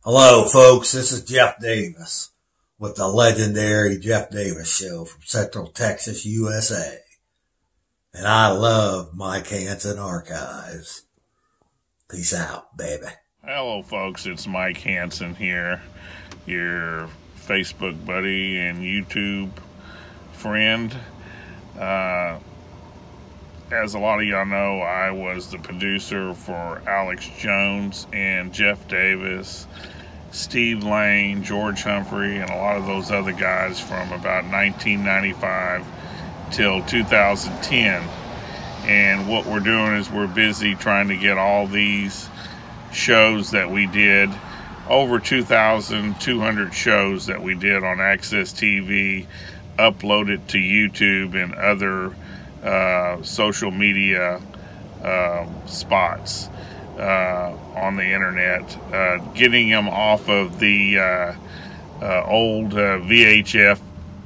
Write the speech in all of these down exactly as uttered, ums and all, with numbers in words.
Hello, folks. This is Jeff Davis with the legendary Jeff Davis Show from Central Texas, U S A. And I love Mike Hanson Archives. Peace out, baby. Hello, folks. It's Mike Hanson here, your Facebook buddy and YouTube friend. Uh, as a lot of y'all know, I was the producer for Alex Jones and Jeff Davis, Steve Lane, George Humphrey, and a lot of those other guys from about nineteen ninety-five till two thousand ten. And what we're doing is we're busy trying to get all these shows that we did, over two thousand two hundred shows that we did on Access T V, uploaded to YouTube and other uh, social media uh, spots uh, on the internet, uh, getting them off of the uh, uh, old uh, V H F,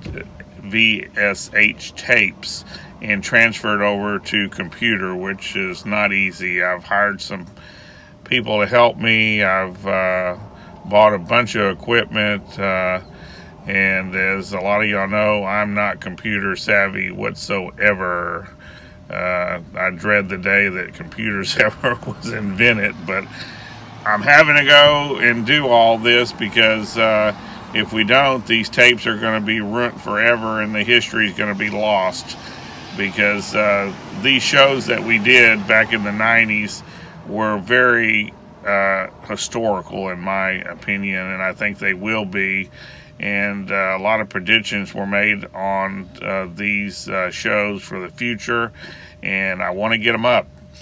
V S H tapes and transferred over to computer, which is not easy. I've hired some people to help me. I've uh, bought a bunch of equipment, uh, and as a lot of y'all know, I'm not computer savvy whatsoever. Uh, I dread the day that computers ever was invented, but I'm having to go and do all this because uh, if we don't, these tapes are going to be ruined forever and the history is going to be lost, because uh, these shows that we did back in the nineties were very uh, historical in my opinion, and I think they will be. And uh, a lot of predictions were made on uh, these uh, shows for the future, and I want to get them up.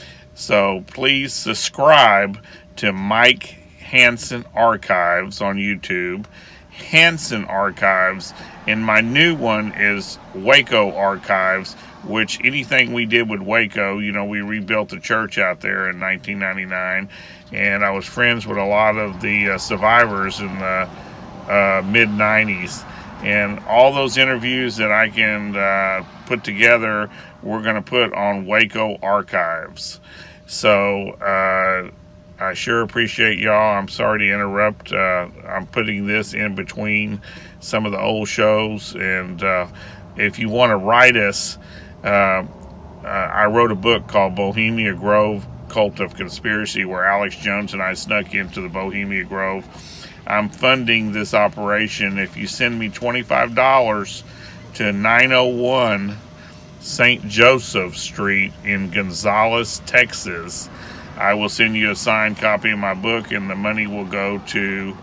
So please subscribe to Mike Hanson Archives on YouTube, Hanson Archives, and my new one is Waco Archives, which anything we did with Waco, you know, we rebuilt the church out there in nineteen ninety-nine, and I was friends with a lot of the uh, survivors in the uh, mid nineties, and all those interviews that I can uh, put together, we're going to put on Waco Archives. So uh, I sure appreciate y'all. I'm sorry to interrupt. Uh, I'm putting this in between some of the old shows, and uh, if you want to write us, uh, uh, I wrote a book called Bohemian Grove, Cult of Conspiracy, where Alex Jones and I snuck into the Bohemian Grove. I'm funding this operation. If you send me twenty-five dollars to nine oh one Saint Joseph Street in Gonzales, Texas, I will send you a signed copy of my book, and the money will go to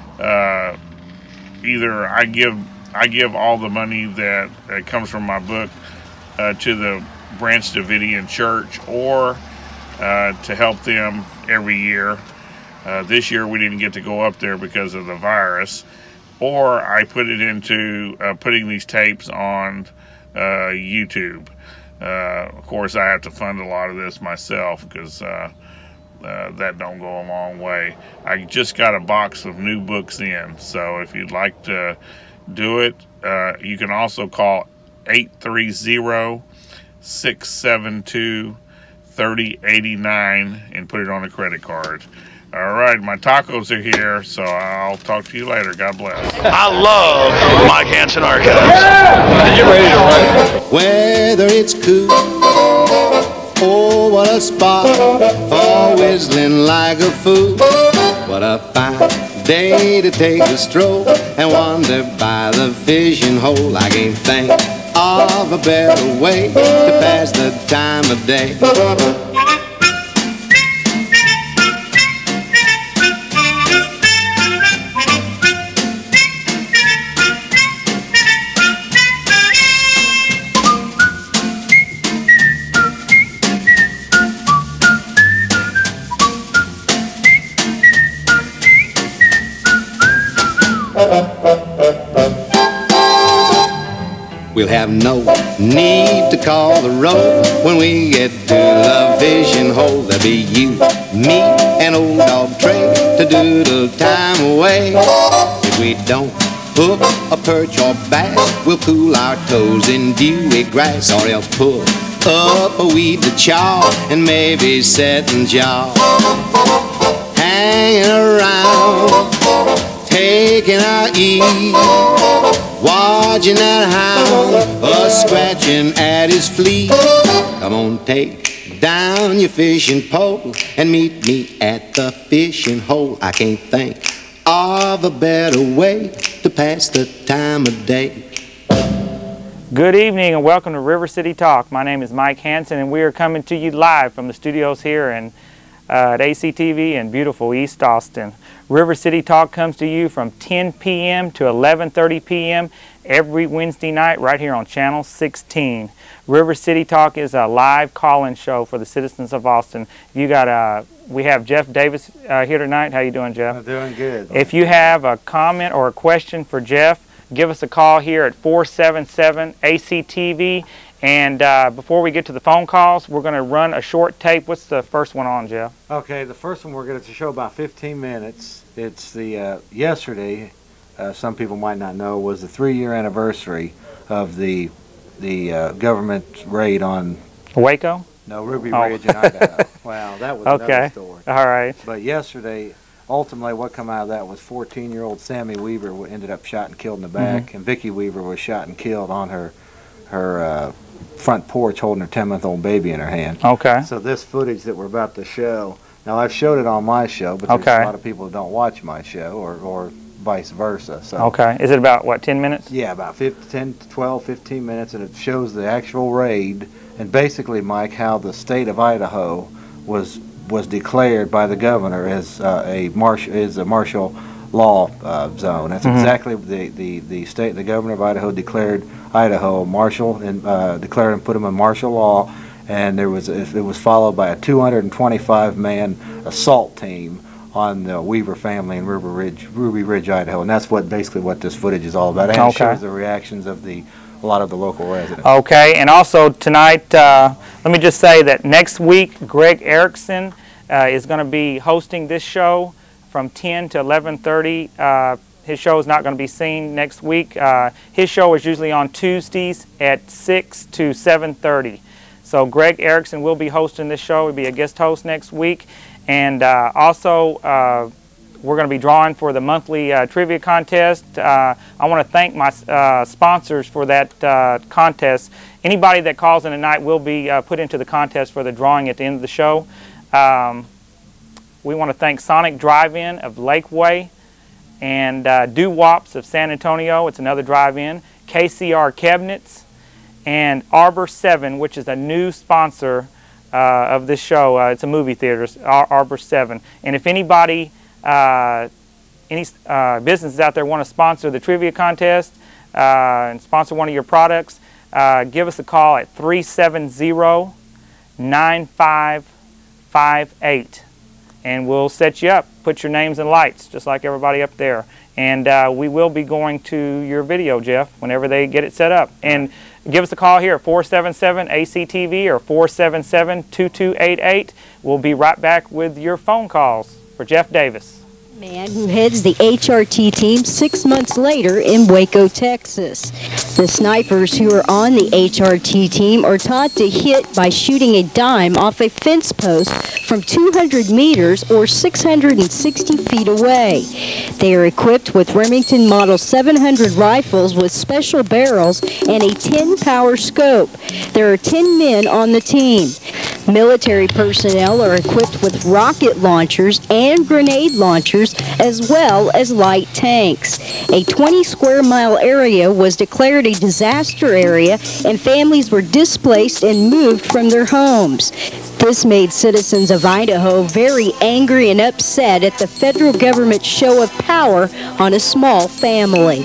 uh, either I give I give all the money that, that comes from my book uh, to the Branch Davidian Church, or uh, to help them every year. Uh, this year we didn't get to go up there because of the virus, or I put it into uh, putting these tapes on uh, YouTube. Uh, of course, I have to fund a lot of this myself because uh, uh, that don't go a long way. I just got a box of new books in, so if you'd like to do it, uh, you can also call eight three zero, six seven two, three oh eight nine and put it on a credit card. All right, my tacos are here, so I'll talk to you later. God bless. I love Mike Hanson Archives. Yeah! Are you ready to run? Whether it's cool, oh, what a spot for whistling like a fool. What a fine day to take a stroll and wander by the fishing hole. I can't think of a better way to pass the time of day. We'll have no need to call the road when we get to the fishing hole. There'll be you, me, and old dog Trey to doodle time away. If we don't hook a perch or bass, we'll cool our toes in dewy grass, or else pull up a weed to chaw and maybe set and jaw, hanging around taking our ease, watching that hound a scratching at his fleece. Come on, take down your fishing pole and meet me at the fishing hole. I can't think of a better way to pass the time of day. Good evening and welcome to River City Talk. My name is Mike Hanson and we are coming to you live from the studios here in, uh, at A C T V in beautiful East Austin. River City Talk comes to you from ten p m to eleven thirty p m every Wednesday night right here on Channel sixteen. River City Talk is a live call-in show for the citizens of Austin. You got a, we have Jeff Davis uh, here tonight. How you doing, Jeff? I'm doing good. If you have a comment or a question for Jeff, give us a call here at four seven seven A C T V. And uh, before we get to the phone calls, we're going to run a short tape. What's the first one on, Jeff? Okay, the first one we're going to show about fifteen minutes. It's the uh, yesterday. Uh, some people might not know was the three-year anniversary of the the uh, government raid on Waco. No, Ruby oh. Ridge in Idaho. Wow, that was okay. another story. All right. But yesterday, ultimately, what come out of that was fourteen-year-old Sammy Weaver ended up shot and killed in the back, mm-hmm. and Vicki Weaver was shot and killed on her her uh, front porch holding her ten-month-old baby in her hand. Okay. So this footage that we're about to show, now I've showed it on my show, but there's okay. a lot of people who don't watch my show, or, or vice versa. So okay. Is it about, what, ten minutes? Yeah, about fifteen, ten, twelve, fifteen minutes, and it shows the actual raid, and basically, Mike, how the state of Idaho was was declared by the governor as uh, a marsh is a martial law uh, zone. That's mm-hmm. exactly the, the the state. The governor of Idaho declared Idaho martial and uh, declared and put them in martial law. And there was it was followed by a two hundred twenty-five man assault team on the Weaver family in River Ridge, Ruby Ridge, Idaho. And that's what basically what this footage is all about. And okay. it shows the reactions of the a lot of the local residents. Okay, and also tonight, uh, let me just say that next week, Greg Erickson uh, is going to be hosting this show from ten to eleven thirty. Uh, his show is not going to be seen next week. Uh, his show is usually on Tuesdays at six to seven thirty. So Greg Erickson will be hosting this show. He'll be a guest host next week. And uh, also, uh, we're going to be drawing for the monthly uh, trivia contest. Uh, I want to thank my uh, sponsors for that uh, contest. Anybody that calls in tonight will be uh, put into the contest for the drawing at the end of the show. Um, we want to thank Sonic Drive-In of Lakeway and uh, Doo-Wops of San Antonio. It's another drive-in. K C R Cabinets and Arbor seven, which is a new sponsor uh, of this show. Uh, it's a movie theater, Ar Arbor seven. And if anybody, uh, any uh, businesses out there want to sponsor the trivia contest uh, and sponsor one of your products, uh, give us a call at three seven zero, nine five five eight. And we'll set you up. Put your names in lights, just like everybody up there. And uh, we will be going to your video, Jeff, whenever they get it set up. And give us a call here at four seven seven A C T V or four seven seven, two two eight eight. We'll be right back with your phone calls for Jeff Davis. Man who heads the H R T team six months later in Waco, Texas. The snipers who are on the H R T team are taught to hit by shooting a dime off a fence post from two hundred meters or six hundred sixty feet away. They are equipped with Remington Model seven hundred rifles with special barrels and a ten power scope. There are ten men on the team. Military personnel are equipped with rocket launchers and grenade launchers, as well as light tanks. A twenty square mile area was declared a disaster area, and families were displaced and moved from their homes. This made citizens of Idaho very angry and upset at the federal government's show of power on a small family.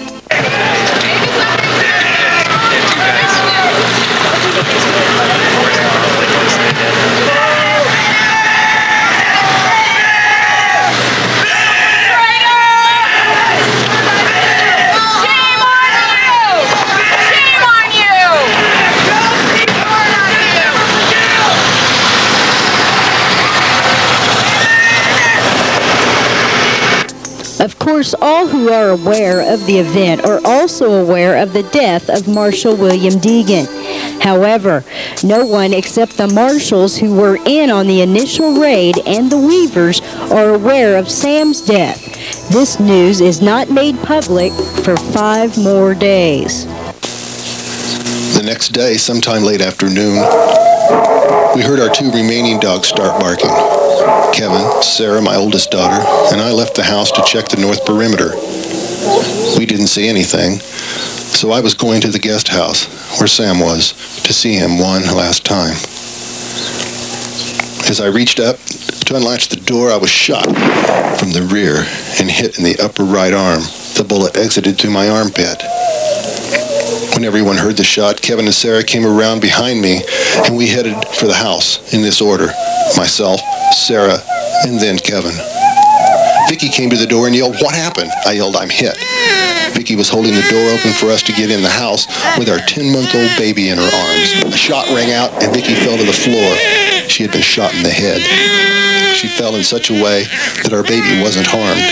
Of course, all who are aware of the event are also aware of the death of Marshal William Deegan. However, no one except the marshals who were in on the initial raid and the Weavers are aware of Sam's death. This news is not made public for five more days. The next day, sometime late afternoon, we heard our two remaining dogs start barking. Kevin, Sarah, my oldest daughter, and I left the house to check the north perimeter. We didn't see anything, so I was going to the guest house where Sam was to see him one last time. As I reached up to unlatch the door, I was shot from the rear and hit in the upper right arm. The bullet exited through my armpit. When everyone heard the shot, Kevin and Sarah came around behind me, and we headed for the house in this order: myself, Sarah, and then Kevin. Vicky came to the door and yelled, "What happened?" I yelled, "I'm hit." Vicky was holding the door open for us to get in the house with our ten-month-old baby in her arms. A shot rang out, and Vicky fell to the floor. She had been shot in the head. She fell in such a way that our baby wasn't harmed.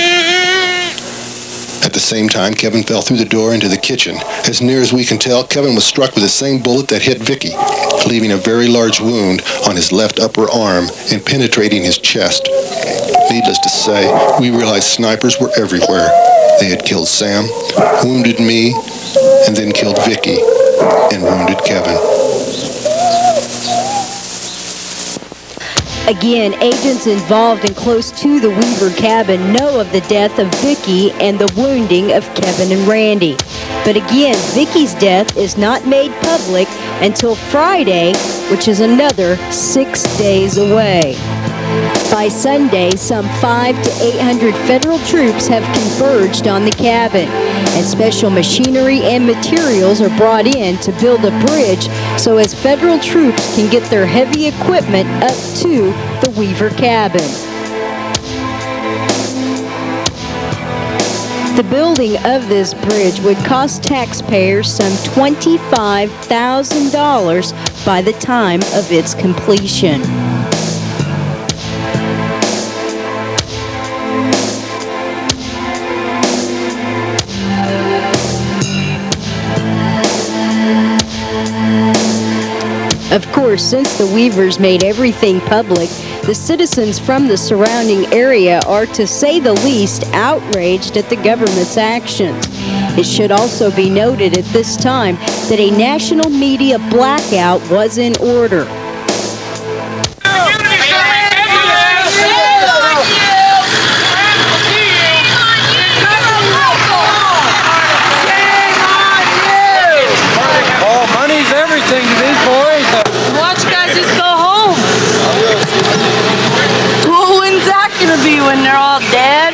At the same time, Kevin fell through the door into the kitchen. As near as we can tell, Kevin was struck with the same bullet that hit Vicky, leaving a very large wound on his left upper arm and penetrating his chest. Needless to say, we realized snipers were everywhere. They had killed Sam, wounded me, and then killed Vicky and wounded Kevin. Again, agents involved and close to the Weaver cabin know of the death of Vicky and the wounding of Kevin and Randy. But again, Vicky's death is not made public until Friday, which is another six days away. By Sunday, some five to eight hundred federal troops have converged on the cabin, and special machinery and materials are brought in to build a bridge so as federal troops can get their heavy equipment up to the Weaver cabin. The building of this bridge would cost taxpayers some twenty-five thousand dollars by the time of its completion. Of course, since the Weavers made everything public, the citizens from the surrounding area are, to say the least, outraged at the government's actions. It should also be noted at this time that a national media blackout was in order. When they're all dead.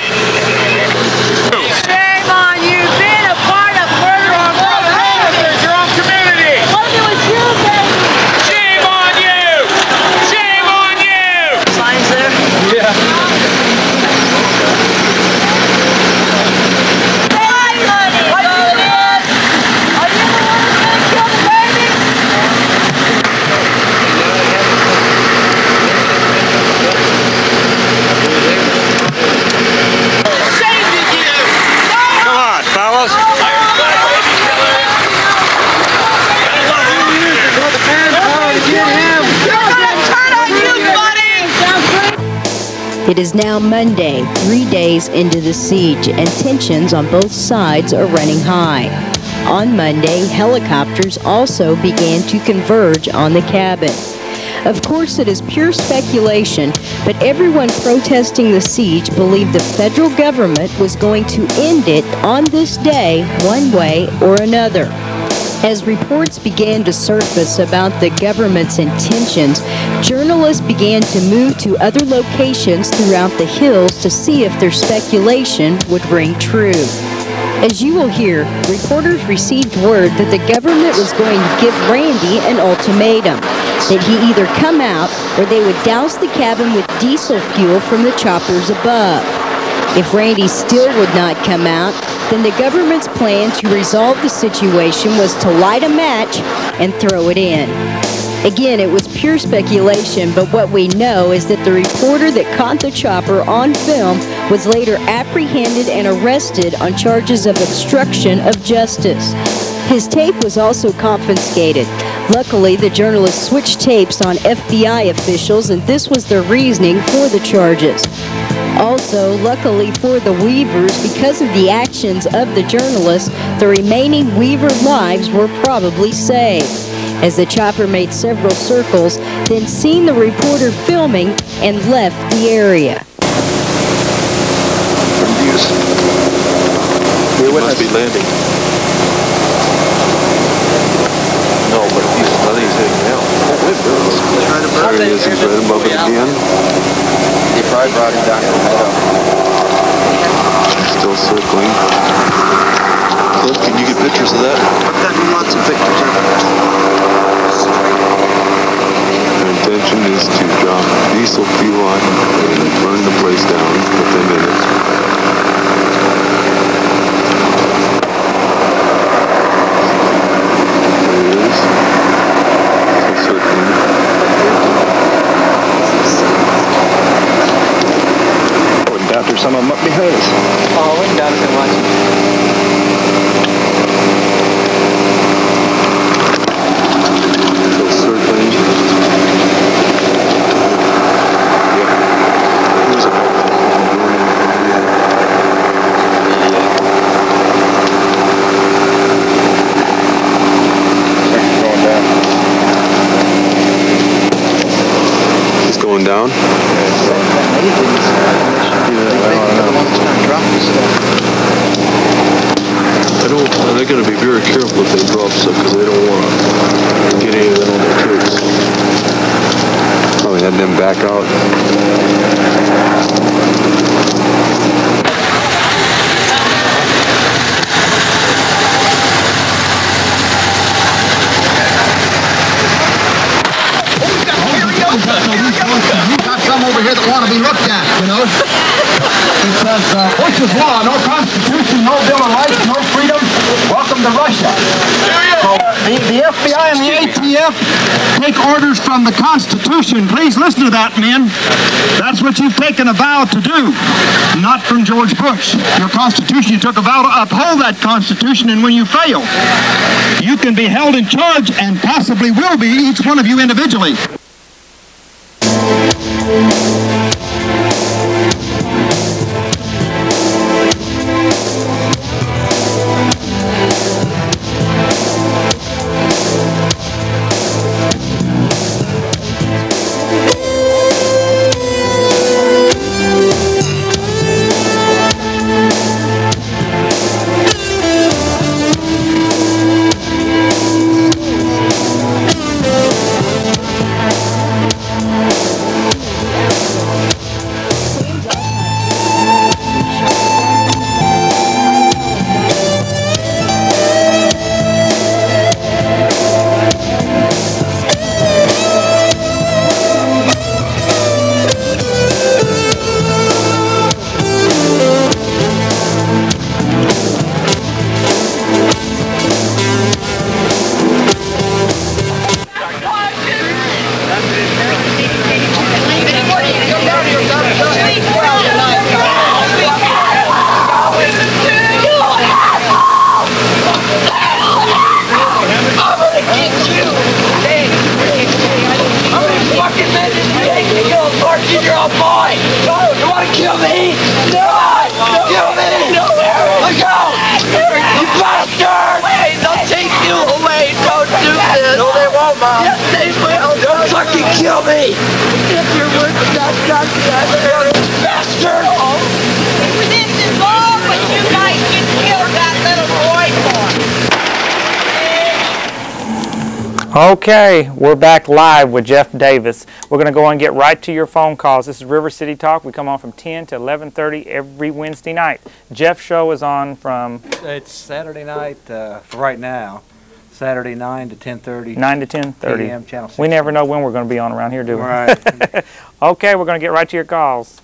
Shame on you, being a part of murder on your own community. What it was you, baby? Shame on you! Shame on you! Signs there? Yeah. Hey, honey, what are you doing? Are you the one who's gonna kill the baby? It is now Monday, three days into the siege, and tensions on both sides are running high. On Monday, helicopters also began to converge on the cabin. Of course, it is pure speculation, but everyone protesting the siege believed the federal government was going to end it on this day, one way or another. As reports began to surface about the government's intentions, journalists began to move to other locations throughout the hills to see if their speculation would ring true. As you will hear, reporters received word that the government was going to give Randy an ultimatum, that he either come out or they would douse the cabin with diesel fuel from the choppers above. If Randy still would not come out, then the government's plan to resolve the situation was to light a match and throw it in. Again, it was pure speculation, but what we know is that the reporter that caught the chopper on film was later apprehended and arrested on charges of obstruction of justice. His tape was also confiscated. Luckily, the journalists switched tapes on F B I officials, and this was their reasoning for the charges. Also, luckily for the Weavers, because of the actions of the journalists, the remaining Weaver lives were probably saved, as the chopper made several circles, then seen the reporter filming and left the area. We must be landing. No, but he's, I think he's heading out. There he is, he's right above it again. They probably brought him down to the meadow. He's still circling. Cliff, can you get pictures of that? I've gotten lots of pictures of it. Their intention is to drop diesel fuel on and burn the place down within minutes. There's some of them up behind us. Oh, we can doubt it so much. Still circling. Yeah. Who's it? Going down. He's going down? I don't, they're going to be very careful if they drop stuff because they don't want to get any of that on their tricks. Probably had them back out. We've got some over here that want to be looked at, you know. It says, uh, which is law? No Constitution, no Bill of Rights, no freedom. Welcome to Russia. So the, the F B I and the A T F take orders from the Constitution. Please listen to that, men. That's what you've taken a vow to do, not from George Bush. Your Constitution, you took a vow to uphold that Constitution, and when you fail, you can be held in charge and possibly will be, each one of you individually. Okay, we're back live with Jeff Davis. We're going to go and get right to your phone calls. This is River City Talk. We come on from ten to eleven thirty every Wednesday night. Jeff's show is on from... It's Saturday night uh, for right now. Saturday nine to ten thirty. nine to ten thirty. P M channel six. We never know when we're going to be on around here, do we? Right. Okay, we're going to get right to your calls.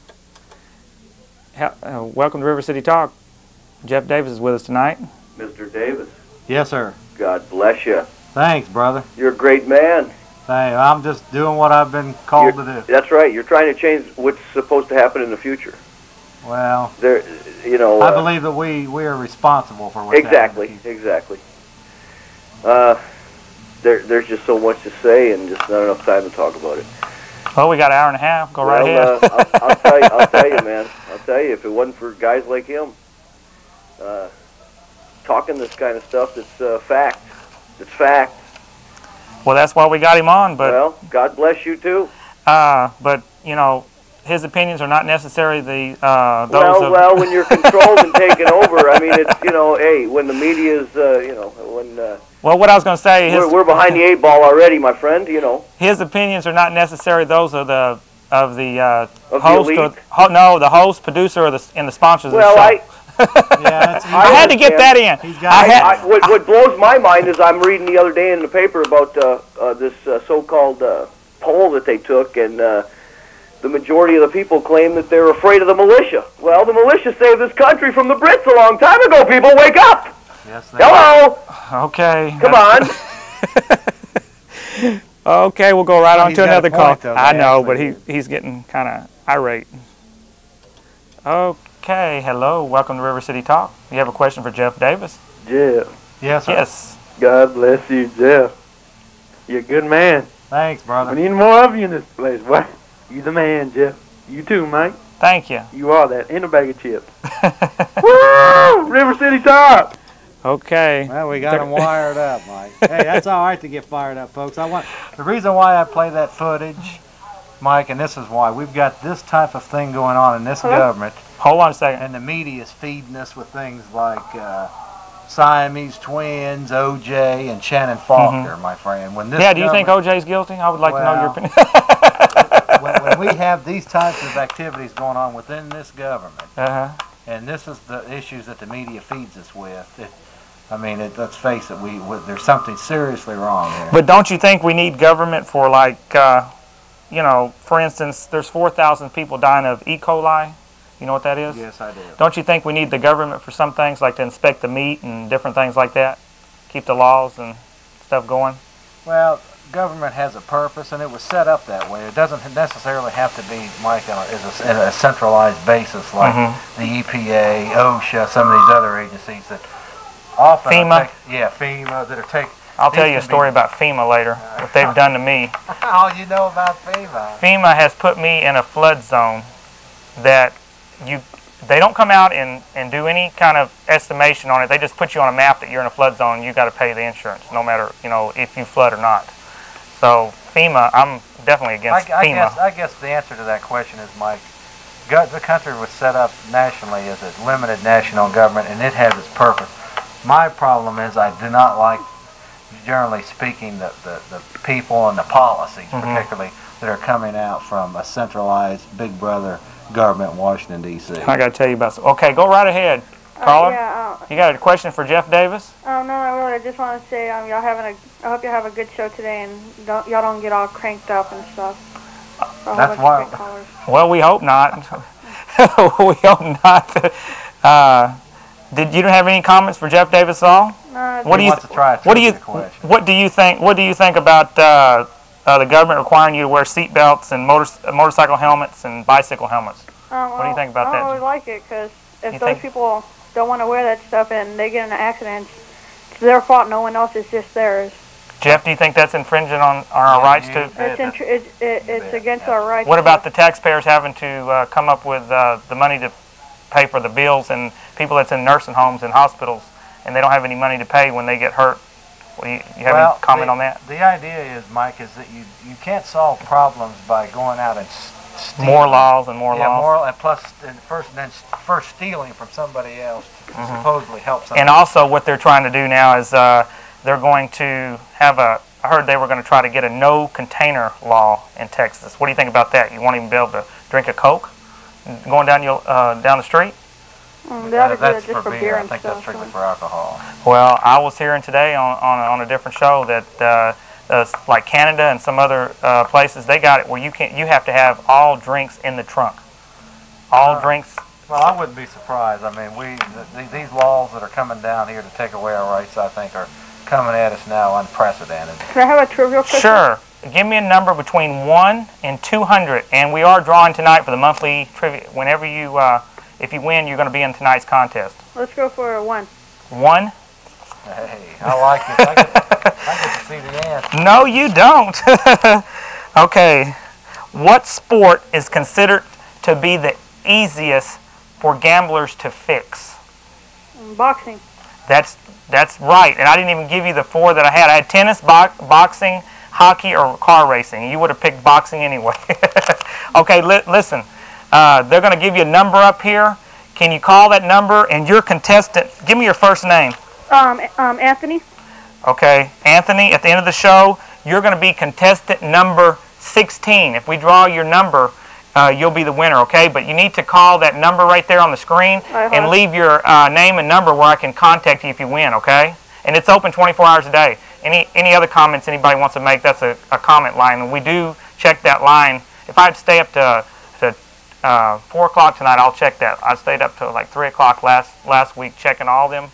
How, uh, welcome to River City Talk. Jeff Davis is with us tonight. Mister Davis. Yes, sir. God bless you. Thanks, brother. You're a great man. Hey, I'm just doing what I've been called You're, to do. That's right. You're trying to change what's supposed to happen in the future. Well, there, you know. I uh, believe that we we are responsible for what's exactly, happening. exactly. Uh, there, there's just so much to say and just not enough time to talk about it. Well, we got an hour and a half. Go well, right ahead. uh, I'll, I'll tell you, I'll tell you, man. I'll tell you, if it wasn't for guys like him, uh, talking this kind of stuff, that's uh, fact. It's fact. Well, that's why we got him on. But well, God bless you too. Uh, but you know, his opinions are not necessarily the uh, those well, of. Well, when you're controlled and taken over, I mean, it's, you know, hey, when the media's, uh, you know, when. Uh, well, what I was going to say, his, we're, we're behind the eight ball already, my friend. You know. His opinions are not necessarily those of the of the uh, of host the or ho, no, the host, producer, or the and the sponsors well, of the show. I. yeah, I, I had to get that in. He's got I had, I, what, what blows my mind is I'm reading the other day in the paper about uh, uh, this uh, so-called uh, poll that they took, and uh, the majority of the people claim that they're afraid of the militia. Well, the militia saved this country from the Brits a long time ago. People, wake up! Yes, they Hello. Are. Okay. Come on. Okay, we'll go right well, on to another call. Though, I know, but he he's getting kind of irate. Okay, hello, welcome to River City Talk. You have a question for Jeff Davis? Jeff. Yes, sir. Yes. God bless you, Jeff. You're a good man. Thanks, brother. We need more of you in this place. What? You the man, Jeff. You too, Mike. Thank you. You are that. And a bag of chips. Woo! River City Talk. Okay. Well, we got them wired up, Mike. Hey, that's all right to get fired up, folks. I want the reason why I play that footage, Mike, and this is why we've got this type of thing going on in this Hello? government. Hold on a second. And the media is feeding us with things like uh, Siamese twins, O J, and Shannon Faulkner, mm-hmm. my friend. When this yeah, do you think O J's guilty? I would like well, to know your opinion. when, when we have these types of activities going on within this government, uh-huh. and this is the issues that the media feeds us with, it, I mean, it, let's face it, we, we there's something seriously wrong here. But don't you think we need government for, like, uh, you know, for instance, there's four thousand people dying of E. coli. You know what that is? Yes, I do. Don't you think we need the government for some things, like to inspect the meat and different things like that? Keep the laws and stuff going? Well, government has a purpose, and it was set up that way. It doesn't necessarily have to be, Mike, on a, as a, a centralized basis like mm-hmm. the E P A, OSHA, some of these other agencies that often FEMA. Take, yeah, FEMA that are taking. I'll tell you a story about FEMA later. What they've done to me. All you know about FEMA. FEMA has put me in a flood zone that you. They don't come out and, and do any kind of estimation on it. They just put you on a map that you're in a flood zone and you got to pay the insurance, no matter, you know, if you flood or not. So FEMA, I'm definitely against I, I FEMA. Guess, I guess the answer to that question is, Mike, the country was set up nationally as a limited national government, and it has its purpose. My problem is I do not like, generally speaking, the, the, the people and the policies, mm-hmm. particularly, that are coming out from a centralized big brother government in Washington, D C I got to tell you about some. Okay, go right ahead, caller. Uh, yeah, uh, you got a question for Jeff Davis? Oh, no, not really. I just want to say um, y'all having a, I hope you have a good show today, and don't, y'all don't get all cranked up and stuff. That's why. Well, we hope not. We hope not. Uh, Did you don't have any comments for Jeff Davis at all? No. What do you? What do you? What do you think? What do you think about uh, uh, the government requiring you to wear seat belts and motor, uh, motorcycle helmets and bicycle helmets? Um, what do you think about I that? I don't really like it because if you those think? people don't want to wear that stuff and they get in an accident, it's their fault. No one else. It's just theirs. Jeff, do you think that's infringing on, on our yeah, rights yeah, to? It's, in, it, it, it's against our rights. What about the taxpayers having to uh, come up with uh, the money to pay for the bills and people that's in nursing homes and hospitals and they don't have any money to pay when they get hurt? What do you, you have well, any comment the, on that? The idea is, Mike, is that you you can't solve problems by going out and stealing. More laws and more yeah, laws. More, and plus, and first, then first stealing from somebody else to mm-hmm. supposedly help somebody. And also, what they're trying to do now is uh, they're going to have a. I heard they were going to try to get a no container law in Texas. What do you think about that? You won't even be able to drink a Coke going down your uh, down the street? Mm, they ought to do that's it just for, for beer. beer I and think stuff, that's strictly so. for alcohol. Well, I was hearing today on on a, on a different show that uh, uh, like Canada and some other uh, places, they got it where you can you have to have all drinks in the trunk. All uh, drinks. Well, I wouldn't be surprised. I mean, we th these laws that are coming down here to take away our rights, I think, are coming at us now unprecedented. Can I have a trivial question? Sure. Give me a number between one and two hundred, and we are drawing tonight for the monthly trivia. Whenever you, uh, if you win, you're going to be in tonight's contest. Let's go for a one. One? Hey, I like it. I get, I get to see the answer. No, you don't. Okay. What sport is considered to be the easiest for gamblers to fix? Boxing. That's that's right. And I didn't even give you the four that I had. I had tennis, bo boxing, hockey, or car racing. You would have picked boxing anyway. Okay, li listen. Uh, they're going to give you a number up here. Can you call that number? And your contestant, give me your first name. Um, um, Anthony. Okay, Anthony, at the end of the show, you're going to be contestant number sixteen. If we draw your number, uh, you'll be the winner, okay? But you need to call that number right there on the screen Uh-huh. and leave your uh, name and number where I can contact you if you win, okay? And it's open twenty-four hours a day. Any any other comments anybody wants to make, that's a, a comment line. And we do check that line. If I'd stay up to, to uh, four o'clock tonight, I'll check that. I stayed up to like three o'clock last, last week checking all them.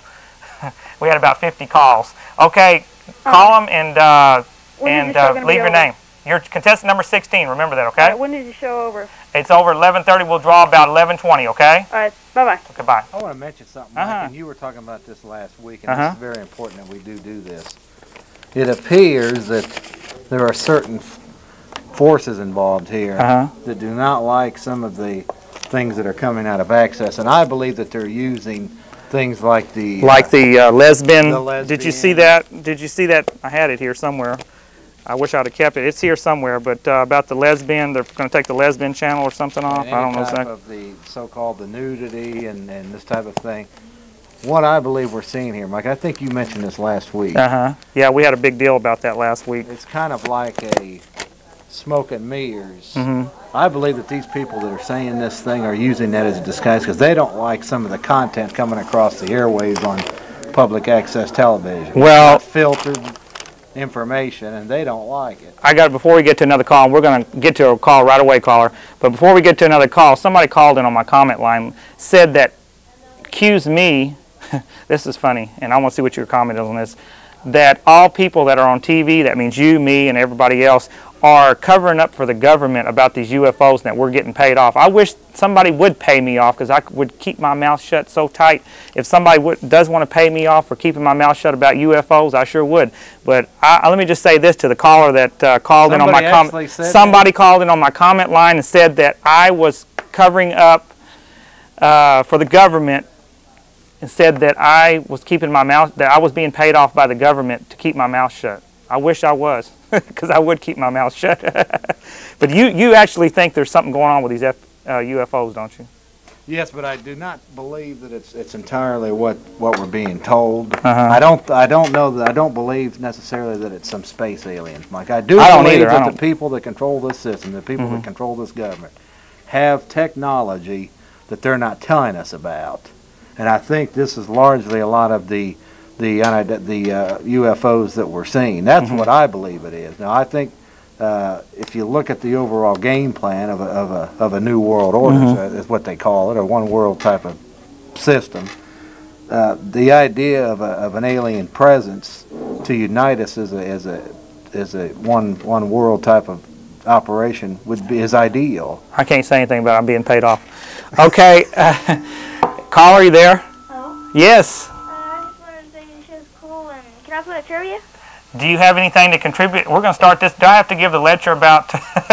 We had about fifty calls. Okay, call them and, uh, and uh, leave your name. You're contestant number sixteen. Remember that, okay? All right, when is the show over? It's over eleven thirty. We'll draw about eleven twenty, okay? All right, bye-bye. Okay, bye. I want to mention something, Mike, Uh-huh. and you were talking about this last week, and Uh-huh. it's very important that we do do this. It appears that there are certain f forces involved here Uh-huh. that do not like some of the things that are coming out of Access, and I believe that they're using things like the Like uh, the, uh, lesbian, the lesbian. Did you see that? Did you see that? I had it here somewhere. I wish I'd have kept it. It's here somewhere, but uh, about the lesbian, they're going to take the lesbian channel or something off. and I don't any know type exactly. of the so-called the nudity and, and this type of thing. What I believe we're seeing here, Mike, I think you mentioned this last week. Uh-huh. Yeah, we had a big deal about that last week. It's kind of like a smoke and mirrors. Mhm. I believe that these people that are saying this thing are using that as a disguise because they don't like some of the content coming across the airwaves on public access television. Well- It's not filtered information, and they don't like it. I got it before we get to another call. And we're going to get to a call right away, caller. But before we get to another call, somebody called in on my comment line, said that, accused me, this is funny, and I want to see what your comment is on this, that all people that are on T V, that means you, me, and everybody else, are covering up for the government about these U F Os and that we're getting paid off. I wish somebody would pay me off because I would keep my mouth shut so tight. If somebody would, does want to pay me off for keeping my mouth shut about U F Os, I sure would. But I, I, let me just say this to the caller that uh, called Somebody in on my comment. Somebody that. called in on my comment line and said that I was covering up uh, for the government and said that I was keeping my mouth, that I was being paid off by the government to keep my mouth shut. I wish I was, because I would keep my mouth shut. But you, you actually think there's something going on with these F, uh, U F Os, don't you? Yes, but I do not believe that it's it's entirely what what we're being told. Uh-huh. I don't I don't know that I don't believe necessarily that it's some space aliens, Mike. I do I don't believe either. I that don't. the people that control this system, the people Mhm. that control this government, have technology that they're not telling us about, and I think this is largely a lot of the the unide- the uh, U F Os that we're seeing. That's Mhm. what I believe it is. Now I think. Uh, if you look at the overall game plan of a, of a, of a new world order, Mhm. is what they call it, or one world type of system, uh, the idea of, a, of an alien presence to unite us as a, as a, as a one, one world type of operation would be is ideal. I can't say anything about it. I'm being paid off. Okay. Uh, caller, are you there? Hello? Yes. Uh, I just wanted to say the show's cool, and can I play a trivia? Do you have anything to contribute? We're going to start this. Do I have to give the lecture about?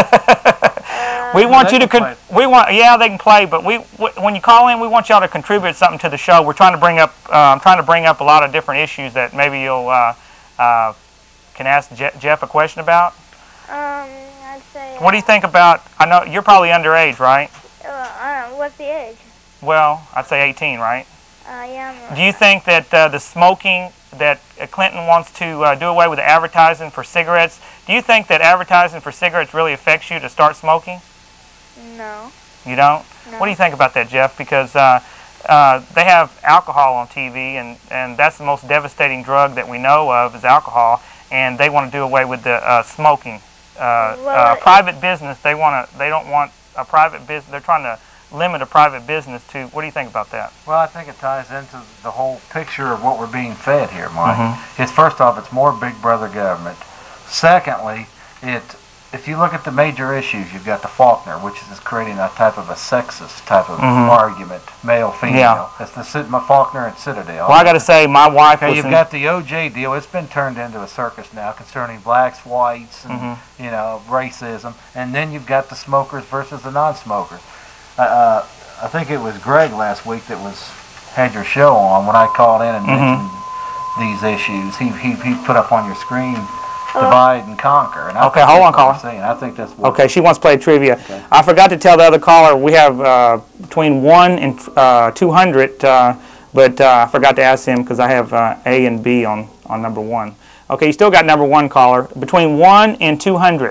we want you to. Con we want. Yeah, they can play, but we, w when you call in, we want y'all to contribute something to the show. We're trying to bring up. Uh, I'm trying to bring up a lot of different issues that maybe you'll uh, uh, can ask Je Jeff a question about. Um, I'd say... What do you think about, I know, you're probably underage, right? Uh, uh, what's the age? Well, I'd say eighteen, right? Uh, yeah, I'm... Do you think that uh, the smoking, that uh, Clinton wants to uh, do away with the advertising for cigarettes, do you think that advertising for cigarettes really affects you to start smoking? No. You don't? No. What do you think about that, Jeff? Because uh, uh, they have alcohol on T V, and, and that's the most devastating drug that we know of is alcohol, and they want to do away with the uh, smoking. Uh, Well, uh, it- private business, they want to. They don't want a private business. They're trying to limit a private business to. What do you think about that? Well, I think it ties into the whole picture of what we're being fed here, Mike. Mhm. It's first off, it's more Big Brother government. Secondly, it if you look at the major issues, you've got the Faulkner, which is creating a type of a sexist type of Mhm. argument, male-female. Yeah. That's the Cit- my Faulkner and Citadel. Well, I got to say, my wife Okay, was you've in- got the O J deal. It's been turned into a circus now concerning blacks, whites, and Mhm. you know, racism. And then you've got the smokers versus the non-smokers. Uh, uh, I think it was Greg last week that was had your show on when I called in and Mhm. mentioned these issues. He, he he put up on your screen, divide and conquer. And I Okay, think hold that's on, what caller. we're saying. I think that's what Okay, she wants to play trivia. I forgot to tell the other caller we have uh, between one and uh, two hundred, uh, but uh, I forgot to ask him because I have uh, A and B on, on number one. Okay, you still got number one caller. Between one and two hundred.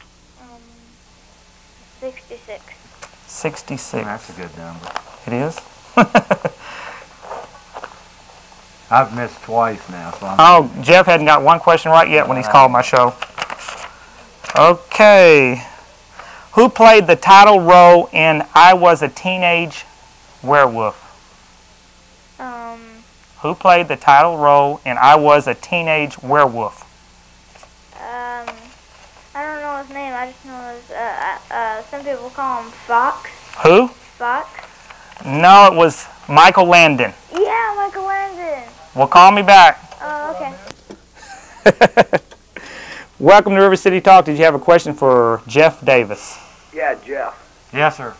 sixty-six. sixty-six. That's a good number. It is? I've missed twice now. So I'm Oh, Jeff hadn't got one question right yet when he's called my show. Okay. Who played the title role in I Was a Teenage Werewolf? Um, Who played the title role in I Was a Teenage Werewolf? um, I don't know his name. I just know his, uh, uh, some people call him Fox. Who? Fox. No, it was Michael Landon. Yeah, Michael Landon. Well, call me back. Oh, okay. Welcome to River City Talk. Did you have a question for Jeff Davis? Yeah, Jeff. Yes, sir.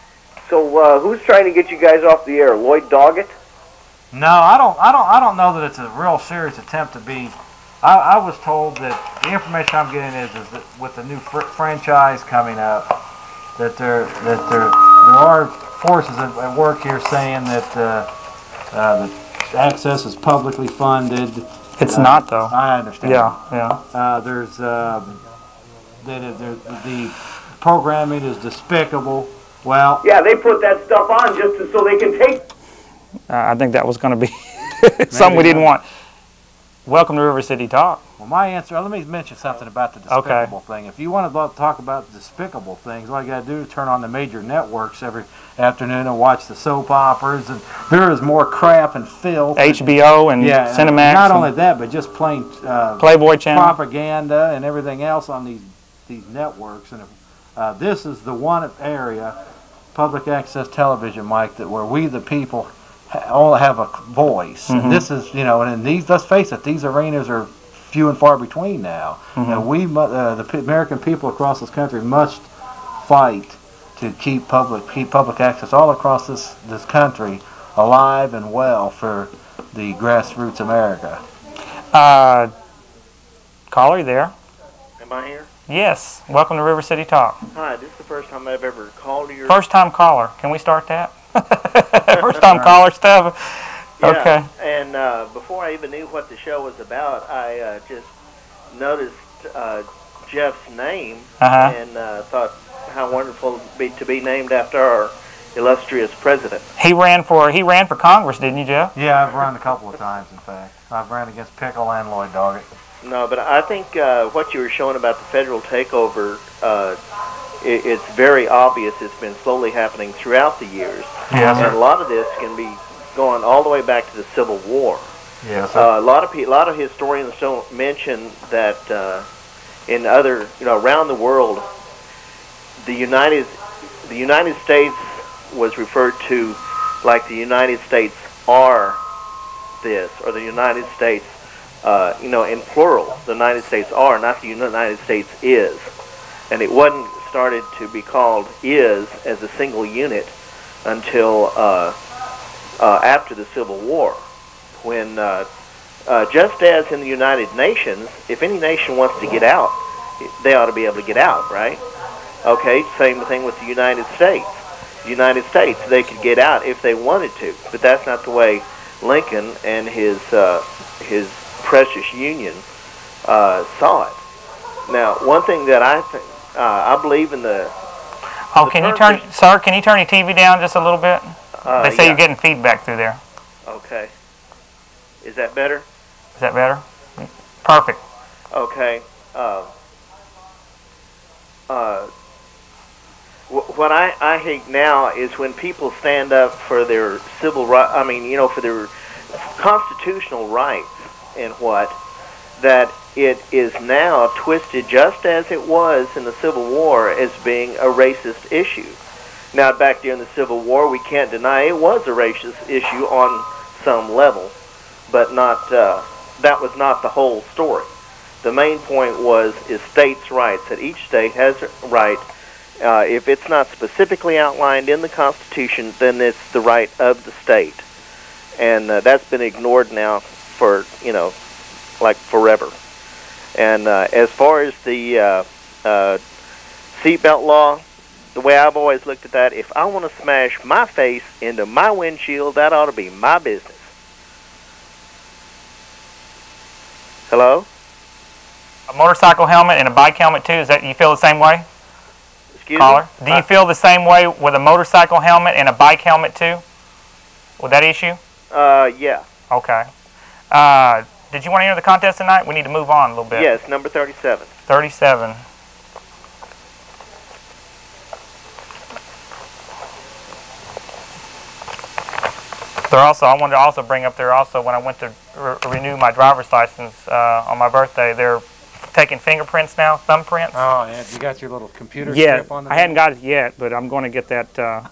So uh, who's trying to get you guys off the air? Lloyd Doggett? No, I don't. I don't. I don't know that it's a real serious attempt to be. I, I was told that the information I'm getting is, is that with the new fr franchise coming up, that there that there there are forces at, at work here saying that uh, uh, the access is publicly funded. It's Uh, not, though. I understand. Yeah, yeah. Uh, there's um, that uh, there, the programming is despicable. Well, Yeah, they put that stuff on just to, so they can take. Uh, I think that was going to be something we didn't want. Welcome to River City Talk. Well, my answer, let me mention something about the despicable thing. If you want to talk about despicable things, all you got to do is turn on the major networks every afternoon and watch the soap operas. And there is more crap and filth. H B O and yeah, Cinemax. Not and only that, but just plain uh, Playboy Channel. propaganda and everything else on these, these networks. And if, uh, this is the one area, public access television, Mike, that where we the people all have a voice. Mhm. And this is, you know, and these, let's face it, these arenas are few and far between now. Mhm. And we, mu- uh, the p- American people across this country must fight to keep public, keep public access all across this, this country alive and well for the grassroots America. Uh, caller, you there? Am I here? Yes. Welcome to River City Talk. Hi, this is the first time I've ever called your... First time caller. Can we start that? First time caller stuff. Yeah, Okay. and uh, before I even knew what the show was about, I uh, just noticed uh, Jeff's name Uh-huh. and uh, thought how wonderful it would be to be named after our illustrious president. He ran for he ran for Congress, didn't you, Jeff? Yeah, I've run a couple of times, in fact. I've ran against Pickle and Lloyd Doggett. No, but I think uh, what you were showing about the federal takeover, uh, it, it's very obvious. It's been slowly happening throughout the years. Yes, sir. And a lot of this can be going all the way back to the Civil War. Yes, sir. Uh, a lot of pe- a lot of historians don't mention that uh, in other, you know, around the world, the United the United States was referred to like the United States are this, or the United States, uh, you know, in plural. The United States are, not the United States is, and it wasn't started to be called is as a single unit until uh, uh, after the Civil War, when uh, uh, just as in the United Nations, if any nation wants to get out, they ought to be able to get out, right? Okay, same thing with the United States. The United States, they could get out if they wanted to, but that's not the way Lincoln and his uh, his precious Union uh, saw it. Now, one thing that I think, uh, I believe in the... Oh, the can you turn, purpose- sir? Can you turn your T V down just a little bit? Uh, they say yeah. you're getting feedback through there. Okay. Is that better? Is that better? Perfect. Okay. Uh, uh, wh- what I, I hate now is when people stand up for their civil rights, I mean, you know, for their constitutional rights and what, that it is now twisted just as it was in the Civil War as being a racist issue. Now, back during the Civil War, we can't deny it was a racist issue on some level, but not uh, that was not the whole story. The main point was is states' rights, that each state has a right. Uh, if it's not specifically outlined in the Constitution, then it's the right of the state. And uh, that's been ignored now for, you know, like forever. And uh, as far as the uh, uh, seatbelt law, the way I've always looked at that, if I want to smash my face into my windshield, that ought to be my business. Hello? A motorcycle helmet and a bike helmet too, is that, you feel the same way? Excuse Caller? me? Do you feel the same way with a motorcycle helmet and a bike helmet too? With that issue? Uh, yeah. Okay. Uh, did you want to enter the contest tonight? We need to move on a little bit. Yes, number thirty-seven. thirty-seven. There also, I wanted to also bring up there also when I went to re renew my driver's license uh, on my birthday, they're taking fingerprints now, thumbprints. Oh, yeah. You got your little computer Yeah, strip on the I hadn't got it yet, but I'm going to get that uh,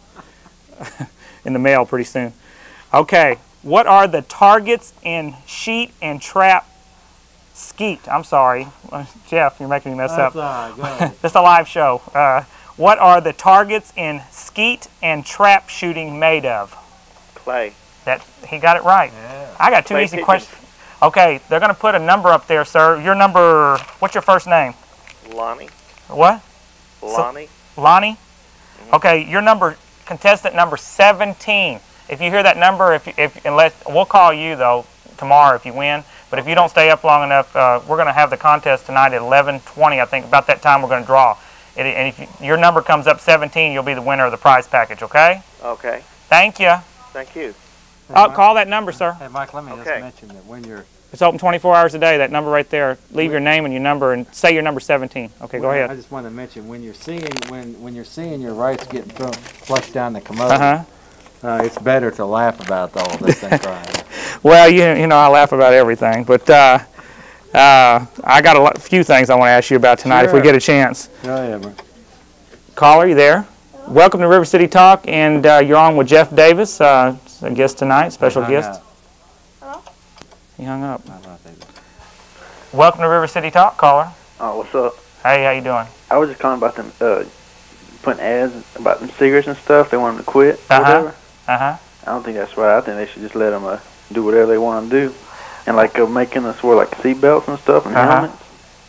in the mail pretty soon. Okay, what are the targets in sheet and trap skeet? I'm sorry, Jeff, you're making me mess That's up. all right, go ahead. It's a live show. Uh, what are the targets in skeet and trap shooting made of? Clay. That he got it right. Yeah. I got two Clay easy pigeons. questions. Okay, they're going to put a number up there, sir. Your number, what's your first name? Lonnie. What? Lonnie. So, Lonnie? Mm-hmm. Okay, your number, contestant number seventeen. If you hear that number, if, if unless we'll call you, though, tomorrow if you win. But if you don't stay up long enough, uh, we're going to have the contest tonight at eleven twenty. I think about that time we're going to draw. And, and if you, your number comes up seventeen, you'll be the winner of the prize package, okay? Okay. Thank you. Thank you. Oh, call that number, sir. Hey, Mike, let me Okay. just mention that when you're... It's open twenty-four hours a day, that number right there. Leave your name and your number and say your number seventeen. Okay, go I ahead. just want to mention, when you're seeing when when you're seeing your rights getting thrown, flushed down the commode, Uh-huh. uh, it's better to laugh about all of this than cry. Well, you, you know, I laugh about everything, but uh, uh, I got a lot, few things I want to ask you about tonight if we Sure. get a chance. Oh, yeah, bro. Caller, you there? Welcome to River City Talk, and uh, you're on with Jeff Davis, uh, a guest tonight, special Hung guest. up. Hello? He hung up. How about that? Welcome to River City Talk, caller. Oh, what's up? Hey, how you doing? I was just calling about them uh, putting ads about them cigarettes and stuff. They want them to quit or Uh-huh. whatever. Uh-huh. I don't think that's right. I think they should just let them uh, do whatever they want to do. And like uh, making us wear like seat belts and stuff and Uh-huh. helmets.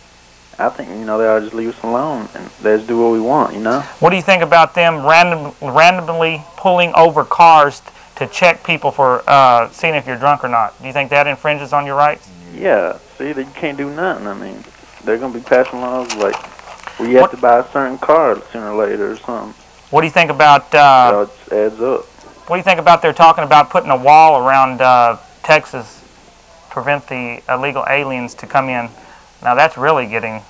I think, you know, they ought to just leave us alone and let us do what we want, you know? What do you think about them random, randomly pulling over cars to check people for uh, seeing if you're drunk or not? Do you think that infringes on your rights? Yeah. See, they can't do nothing. I mean, they're going to be passing laws like where you have What- to buy a certain car sooner or later or something. What do you think about uh, So it just adds up. what do you think about they're talking about putting a wall around uh, Texas to prevent the illegal aliens to come in? Now that's really getting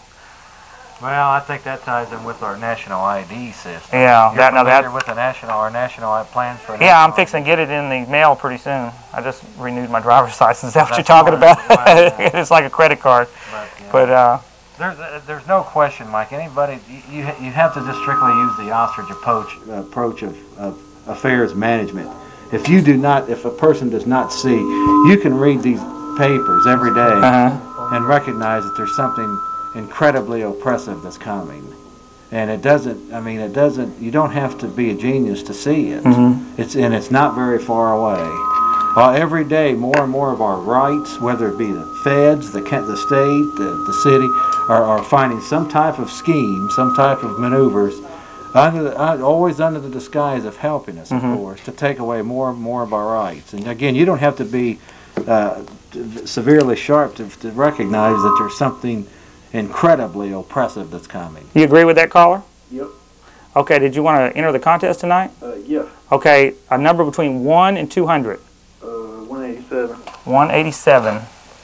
Well, I think that ties in with our national I D system. Yeah, You're that- now familiar that- with the national, our national plans for. yeah. I'm national fixing to get it in the mail pretty soon. I just renewed my driver's license. Is that what That's you're talking fine. about? Wow, yeah. It's like a credit card. But, yeah. But uh, There's, uh, there's no question, Mike. Anybody, you, you you have to just strictly use the ostrich approach approach of, of affairs management. If you do not, if a person does not see, you can read these papers every day Uh-huh. and recognize that there's something incredibly oppressive that's coming. And it doesn't, I mean, it doesn't, you don't have to be a genius to see it. Mhm. It's, and it's not very far away. Well, every day, more and more of our rights, whether it be the feds, the, ca- the state, the, the city, are, are finding some type of scheme, some type of maneuvers, under the, uh, always under the disguise of helping us, of Mhm. course, to take away more and more of our rights. And again, you don't have to be uh, severely sharp to, to recognize that there's something incredibly oppressive that's coming. you agree with that, caller? Yep. Okay. Did you want to enter the contest tonight? Uh, yeah. Okay. A number between one and two hundred. Uh, one eighty-seven. one eighty-seven.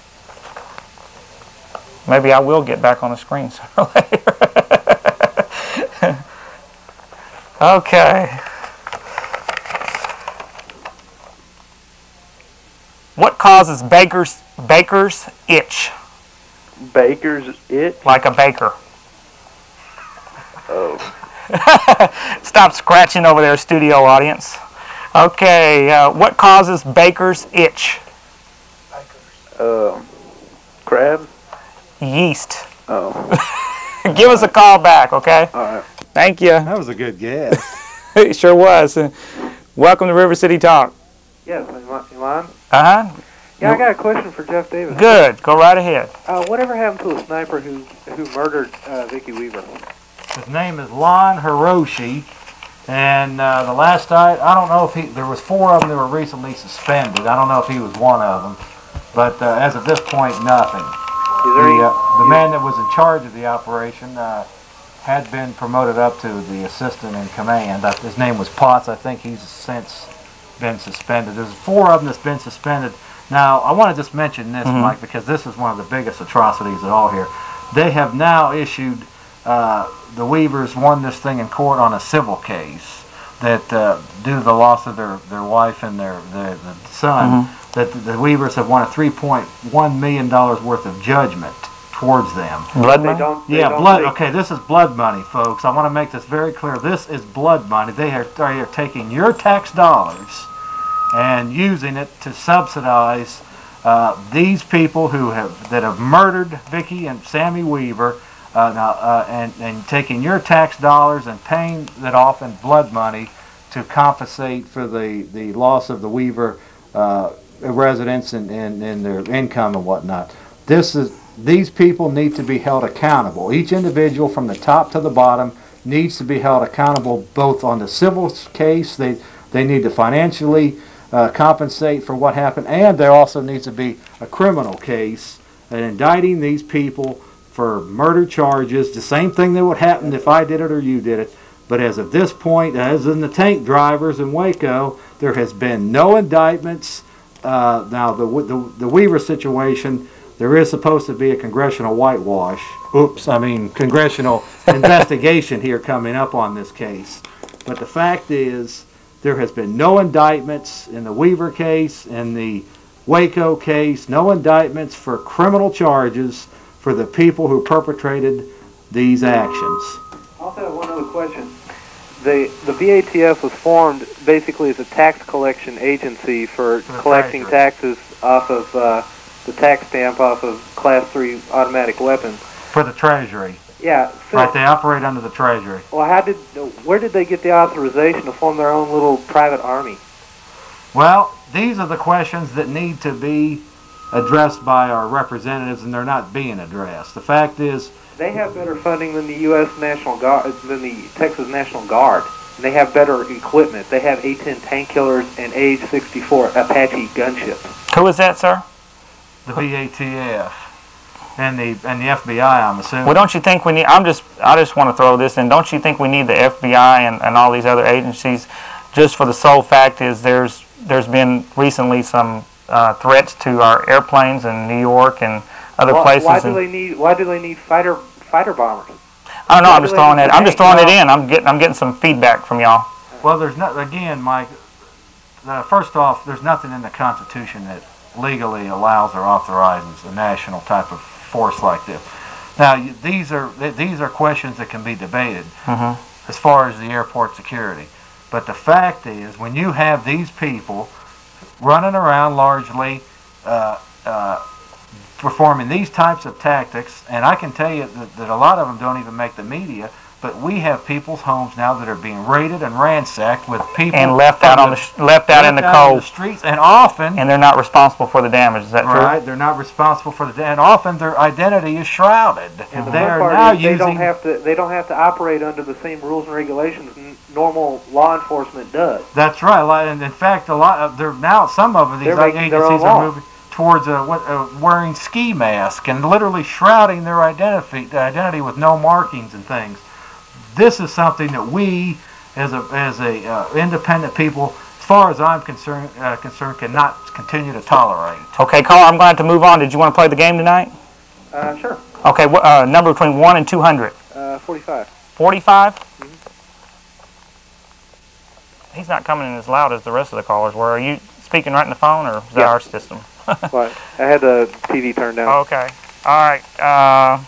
Maybe I will get back on the screen sooner or later. Okay. What causes baker's baker's itch? Baker's itch? Like a baker. Oh. Stop scratching over there, studio audience. Okay, uh, what causes baker's itch? Um, crabs? Yeast. Oh. Give us a call back, okay? All right. Thank you. That was a good guess. It sure was. Uh, welcome to River City Talk. Yes, am I, am I on? Uh-huh. Yeah, I got a question for Jeff Davis. Good. Go right ahead. Uh, whatever happened to a sniper who who murdered uh, Vicky Weaver? His name is Lon Hiroshi, and uh, the last I I don't know if he there was four of them that were recently suspended. I don't know if he was one of them, but uh, as of this point, nothing. The, uh, the man that was in charge of the operation uh, had been promoted up to the assistant in command. Uh, his name was Potts. I think he's since been suspended. There's four of them that's been suspended. Now, I want to just mention this, Mm-hmm. Mike, because this is one of the biggest atrocities at all here. They have now issued, uh, the Weavers won this thing in court on a civil case that, uh, due to the loss of their, their wife and their, their, their son, Mhm. that the, the Weavers have won a three point one million dollars worth of judgment towards them. Blood They money? don't. They Yeah, don't blood. take- Okay, this is blood money, folks. I want to make this very clear. This is blood money. They are, they are taking your tax dollars and using it to subsidize uh, these people who have that have murdered Vicky and Sammy Weaver, uh, now, uh, and and taking your tax dollars and paying that off in blood money to compensate for the the loss of the Weaver uh, residents and, and and their income and whatnot. This is these people need to be held accountable. Each individual from the top to the bottom needs to be held accountable, both on the civil case. They they need to financially Uh, compensate for what happened, and there also needs to be a criminal case and indicting these people for murder charges, the same thing that would happen if I did it or you did it. But as of this point, as in the tank drivers in Waco, there has been no indictments. Uh, now, the, the the Weaver situation, there is supposed to be a congressional whitewash. Oops, I mean congressional investigation here coming up on this case. But the fact is, there has been no indictments in the Weaver case, in the Waco case, no indictments for criminal charges for the people who perpetrated these actions. I also have one other question. The the V A T F was formed basically as a tax collection agency for For the collecting treasury. taxes off of uh, the tax stamp off of Class three automatic weapons. For the Treasury. Yeah. So, Right, they operate under the Treasury. well, how did where did they get the authorization to form their own little private army? Well, these are the questions that need to be addressed by our representatives, and they're not being addressed. The fact is, They have better funding than the U S National Guard, than the Texas National Guard. They have better equipment. They have A ten tank killers and A sixty-four Apache gunships. Who is that, sir? the V A T F and the and the F B I, I'm assuming. Well, don't you think we need, I'm just, I just want to throw this in, don't you think we need the F B I and, and all these other agencies, just for the sole fact is there's there's been recently some uh, threats to our airplanes in New York and other why, places. Why do and, they need? Why do they need fighter fighter bombers? I don't know, why I'm do just they throwing need it, the I'm just tank? throwing it in, I'm getting, I'm getting some feedback from y'all. Well, there's not, again, Mike, uh, first off, there's nothing in the Constitution that legally allows or authorizes a national type of force like this. Now, you- these are th- these are questions that can be debated Mm-hmm. as far as the airport security. But the fact is, when you have these people running around largely uh, uh, performing these types of tactics, and I can tell you that, that a lot of them don't even make the media, but we have people's homes now that are being raided and ransacked with people And left from out on the, sh- left out in the cold. streets, and often, And they're not responsible for the damage, is that true? right, they're not responsible for the, and often their identity is shrouded. And the They fun are part now is they using, don't have to. They don't have to operate under the same rules and regulations n- normal law enforcement does. that's right, li- and in fact, a lot of, they're now, some of them, these They're making their agencies own are law. moving towards uh, what, uh, wearing ski masks and literally shrouding their identity, identity with no markings and things. This is something that we, as a as a uh, independent people, as far as I'm concerned, uh, concerned, cannot continue to tolerate. Okay, caller, I'm going to have to move on. Did you want to play the game tonight? Uh, sure. Okay, wh- uh, number between one and two hundred. Uh, forty-five. Forty-five. He's not coming in as loud as the rest of the callers were. Are you speaking right in the phone, or is that Yeah. our system? But I had the T V turned down. Okay. All right. Uh,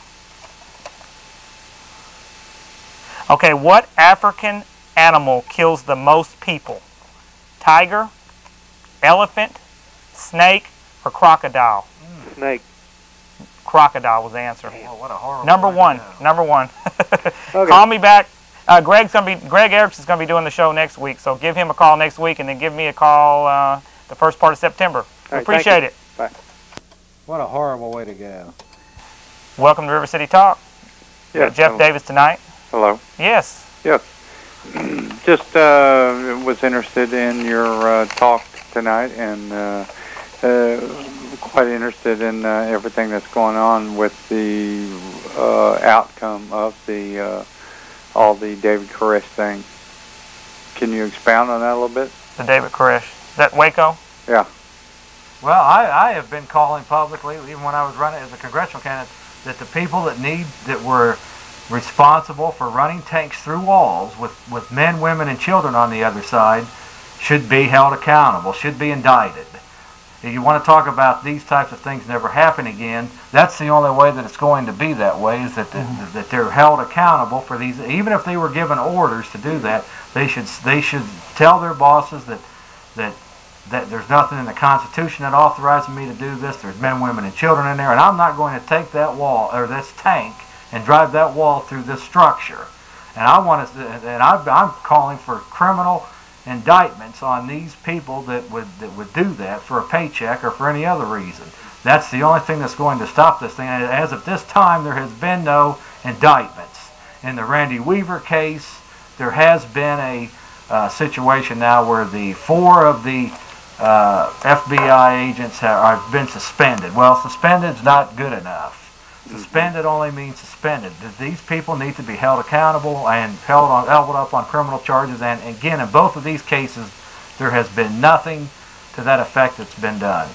okay, what African animal kills the most people? Tiger, elephant, snake, or crocodile? Snake. Crocodile was the answer. Oh, what a horrible Number one. Number one. Call me back. Uh, Greg's gonna be Greg Erickson's gonna be doing the show next week, so give him a call next week, and then give me a call uh, the first part of September. Right, Appreciate it. Bye. What a horrible way to go. Welcome to River City Talk. Yes. Jeff hello. Davis tonight. Hello. Yes. Yes. Just uh, was interested in your uh, talk tonight, and uh, uh, quite interested in uh, everything that's going on with the uh, outcome of the uh, all the David Koresh thing. Can you expound on that a little bit? The David Koresh. Is that Waco? Yeah. Well, I, I have been calling publicly, even when I was running as a congressional candidate, that the people that need, that were responsible for running tanks through walls with, with men, women, and children on the other side should be held accountable, should be indicted. If you want to talk about these types of things never happen again, that's the only way that it's going to be that way, is that the, mm-hmm. that they're held accountable for these. Even if they were given orders to do that, they should they should tell their bosses that that that there's nothing in the Constitution that authorizes me to do this. There's men, women, and children in there, and I'm not going to take that wall or this tank and drive that wall through this structure. And I want to, and I, I'm calling for criminal indictments on these people that would that would do that for a paycheck or for any other reason. That's the only thing that's going to stop this thing. And as of this time, there has been no indictments. In the Randy Weaver case, there has been a uh, situation now where the four of the uh, F B I agents have, have been suspended. Well, suspended is not good enough. Suspended only means suspended. These people need to be held accountable and held on, held up on criminal charges. And again, in both of these cases, there has been nothing to that effect that's been done.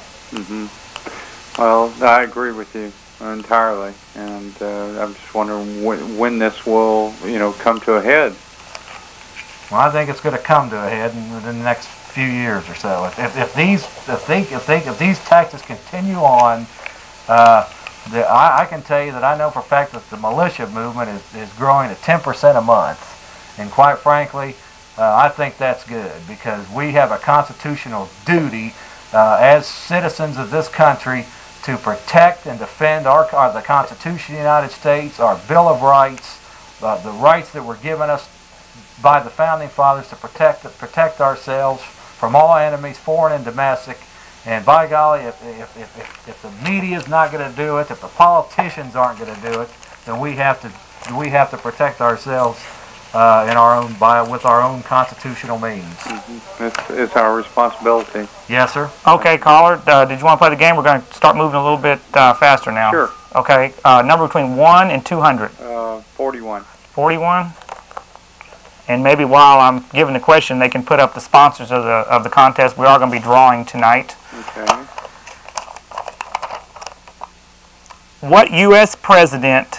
Mm-hmm. Well, I agree with you entirely, and uh, I'm just wondering when, when this will, you know, come to a head. Well, I think it's going to come to a head in, within the next few years or so. If, if, if these if they if they if these taxes continue on. Uh, The, I, I can tell you that I know for a fact that the militia movement is, is growing at ten percent a month. And quite frankly, uh, I think that's good, because we have a constitutional duty uh, as citizens of this country to protect and defend our, our the Constitution of the United States, our Bill of Rights, uh, the rights that were given us by the Founding Fathers to protect, protect ourselves from all enemies, foreign and domestic. And by golly, if, if, if, if, if the media is not going to do it, if the politicians aren't going to do it, then we have to we have to protect ourselves uh, in our own by with our own constitutional means. Mm-hmm. It's, it's our responsibility. Yes, sir. Okay, caller. Uh, did you want to play the game? We're going to start moving a little bit uh, faster now. Sure. Okay. Uh, number between one and two hundred. Uh, forty-one. Forty-one. And maybe while I'm giving the question, they can put up the sponsors of the of the contest. We are going to be drawing tonight. Okay. What U S president?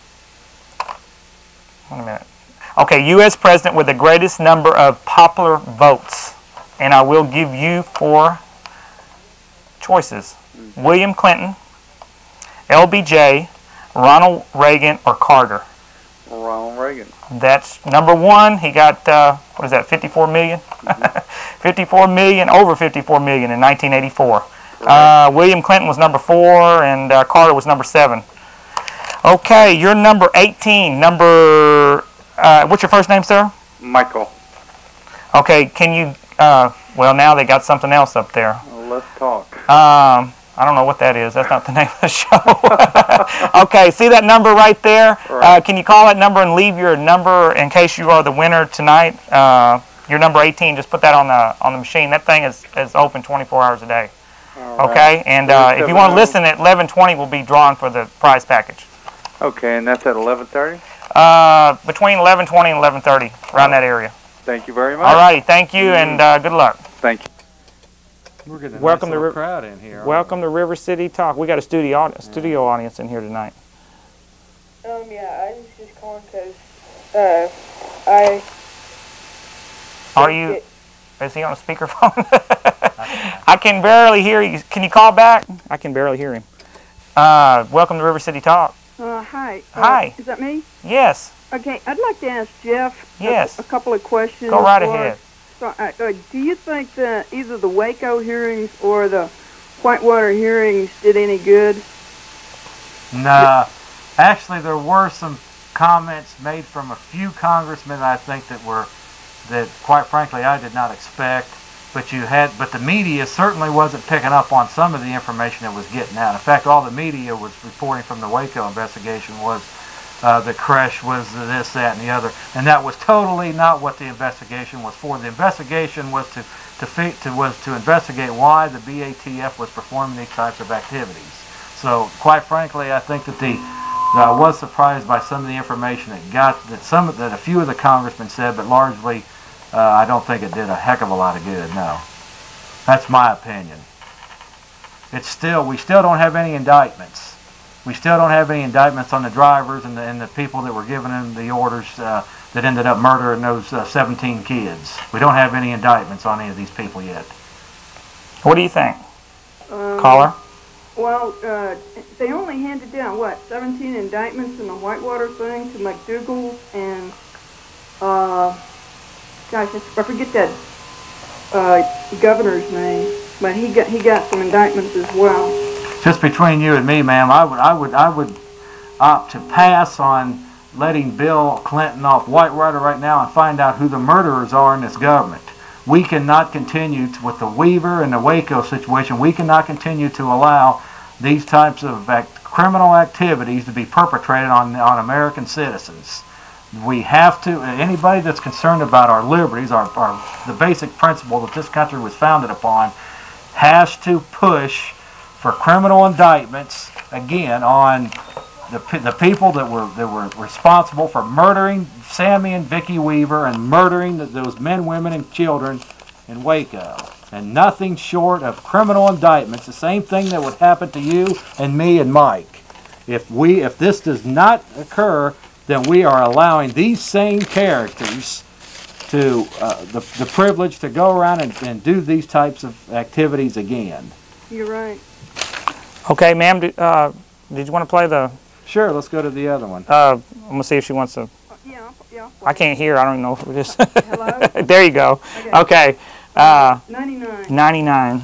Wait a minute. Okay, U S president with the greatest number of popular votes, and I will give you four choices: mm-hmm. William Clinton, L B J, Ronald Reagan, or Carter. Ronald Reagan. That's number one. He got, uh, what is that, fifty-four million? Mm-hmm. fifty-four million, over fifty-four million in nineteen eighty-four. Right. Uh, William Clinton was number four, and uh, Carter was number seven. Okay, you're number eighteen. Number, uh, what's your first name, sir? Michael. Okay, can you, uh, well, now they got something else up there. Well, let's talk. Um, I don't know what that is. That's not the name of the show. Okay, see that number right there? Right. Uh, can you call that number and leave your number in case you are the winner tonight? Uh, you're number eighteen. Just put that on the on the machine. That thing is, is open twenty-four hours a day. All okay, right. And uh, if you want to listen at eleven twenty, we'll be drawn for the prize package. Okay, and that's at eleven thirty? Uh, between eleven twenty and eleven thirty, around that area. Thank you very much. All righty, thank you, mm-hmm. and uh, good luck. Thank you. We're getting a welcome nice to crowd in here. Welcome to River City Talk. We got a studio a studio yeah. audience in here tonight. Um, yeah, I was just calling because uh, I. Are you? It, is he on a speakerphone? I can barely hear you. Can you call back? I can barely hear him. Uh, welcome to River City Talk. Uh, hi. Hi. Uh, is that me? Yes. Okay, I'd like to ask Jeff yes. a, a couple of questions. Go right ahead. So, uh, uh, do you think that either the Waco hearings or the Whitewater hearings did any good? No. Actually, there were some comments made from a few congressmen I think that were, that quite frankly I did not expect. But you had, but the media certainly wasn't picking up on some of the information that was getting out. In fact, all the media was reporting from the Waco investigation was uh, the crash was this, that, and the other, and that was totally not what the investigation was for. The investigation was to to, to was to investigate why the B A T F was performing these types of activities. So, quite frankly, I think that the that I was surprised by some of the information that got that some that a few of the congressmen said, but largely. Uh, I don't think it did a heck of a lot of good, no. That's my opinion. It's still, we still don't have any indictments. We still don't have any indictments on the drivers and the, and the people that were giving them the orders uh, that ended up murdering those uh, seventeen kids. We don't have any indictments on any of these people yet. What do you think? Um, Caller? Well, uh, they only handed down, what, seventeen indictments in the Whitewater thing to McDougal and... Uh, Gosh, I forget that uh, governor's name, but he got he got some indictments as well. Just between you and me, ma'am, I would I would I would opt to pass on letting Bill Clinton off Whitewater right now and find out who the murderers are in this government. We cannot continue to, with the Weaver and the Waco situation. We cannot continue to allow these types of act, criminal activities to be perpetrated on on American citizens. We have to, anybody that's concerned about our liberties, our, our the basic principle that this country was founded upon, has to push for criminal indictments, again, on the, the people that were, that were responsible for murdering Sammy and Vicki Weaver and murdering the, those men, women, and children in Waco. And nothing short of criminal indictments, the same thing that would happen to you and me and Mike. If, we, if this does not occur, then we are allowing these same characters to uh, the, the privilege to go around and, and do these types of activities again. You're right. Okay, ma'am, do, uh, did you want to play the... Sure, let's go to the other one. Uh, I'm going to see if she wants to... Uh, yeah, yeah. I can't hear. I don't know if it is. Hello? There you go. Okay. Okay. Uh, ninety-nine. ninety-nine.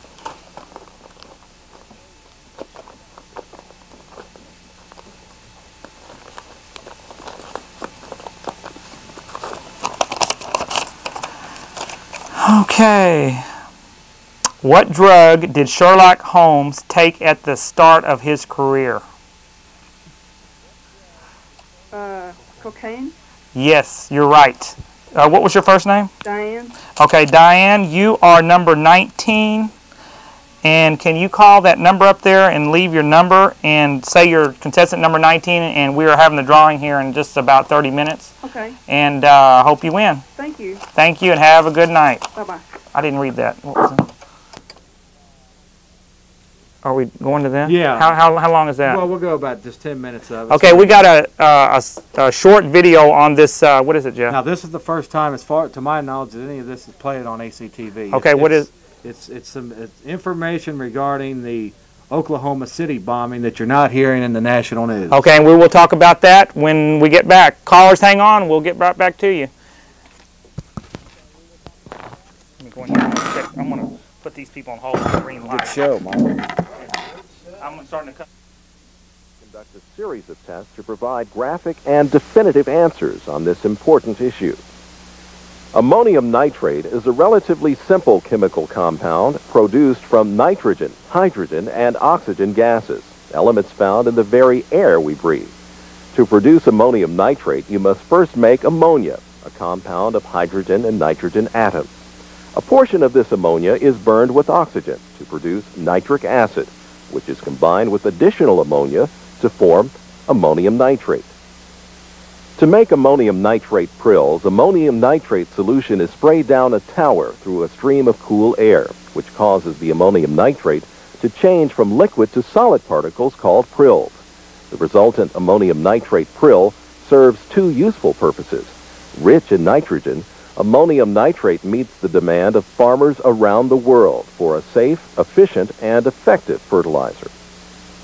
Okay. What drug did Sherlock Holmes take at the start of his career? Uh, cocaine? Yes, you're right. Uh, what was your first name? Diane. Okay, Diane, you are number nineteen. And can you call that number up there and leave your number and say you're contestant number nineteen, and we are having the drawing here in just about thirty minutes. Okay. And I uh, hope you win. Thank you. Thank you, and have a good night. Bye-bye. I didn't read that. What was it? Are we going to that? Yeah. How, how, how long is that? Well, we'll go about just ten minutes of it. Okay, we got a, uh, a, a short video on this. Uh, what is it, Jeff? Now, this is the first time, as far to my knowledge, that any of this is played on A C T V. Okay, it's, what it's, is... It's, it's some it's information regarding the Oklahoma City bombing that you're not hearing in the national news. Okay, and we will talk about that when we get back. Callers, hang on. We'll get right back to you. Let me go in here and check. I'm going to put these people on hold with the green light. Good show, Mike. I'm starting to cut. Conduct a series of tests to provide graphic and definitive answers on this important issue. Ammonium nitrate is a relatively simple chemical compound produced from nitrogen, hydrogen, and oxygen gases, elements found in the very air we breathe. To produce ammonium nitrate, you must first make ammonia, a compound of hydrogen and nitrogen atoms. A portion of this ammonia is burned with oxygen to produce nitric acid, which is combined with additional ammonia to form ammonium nitrate. To make ammonium nitrate prills, ammonium nitrate solution is sprayed down a tower through a stream of cool air, which causes the ammonium nitrate to change from liquid to solid particles called prills. The resultant ammonium nitrate prill serves two useful purposes. Rich in nitrogen, ammonium nitrate meets the demand of farmers around the world for a safe, efficient, and effective fertilizer.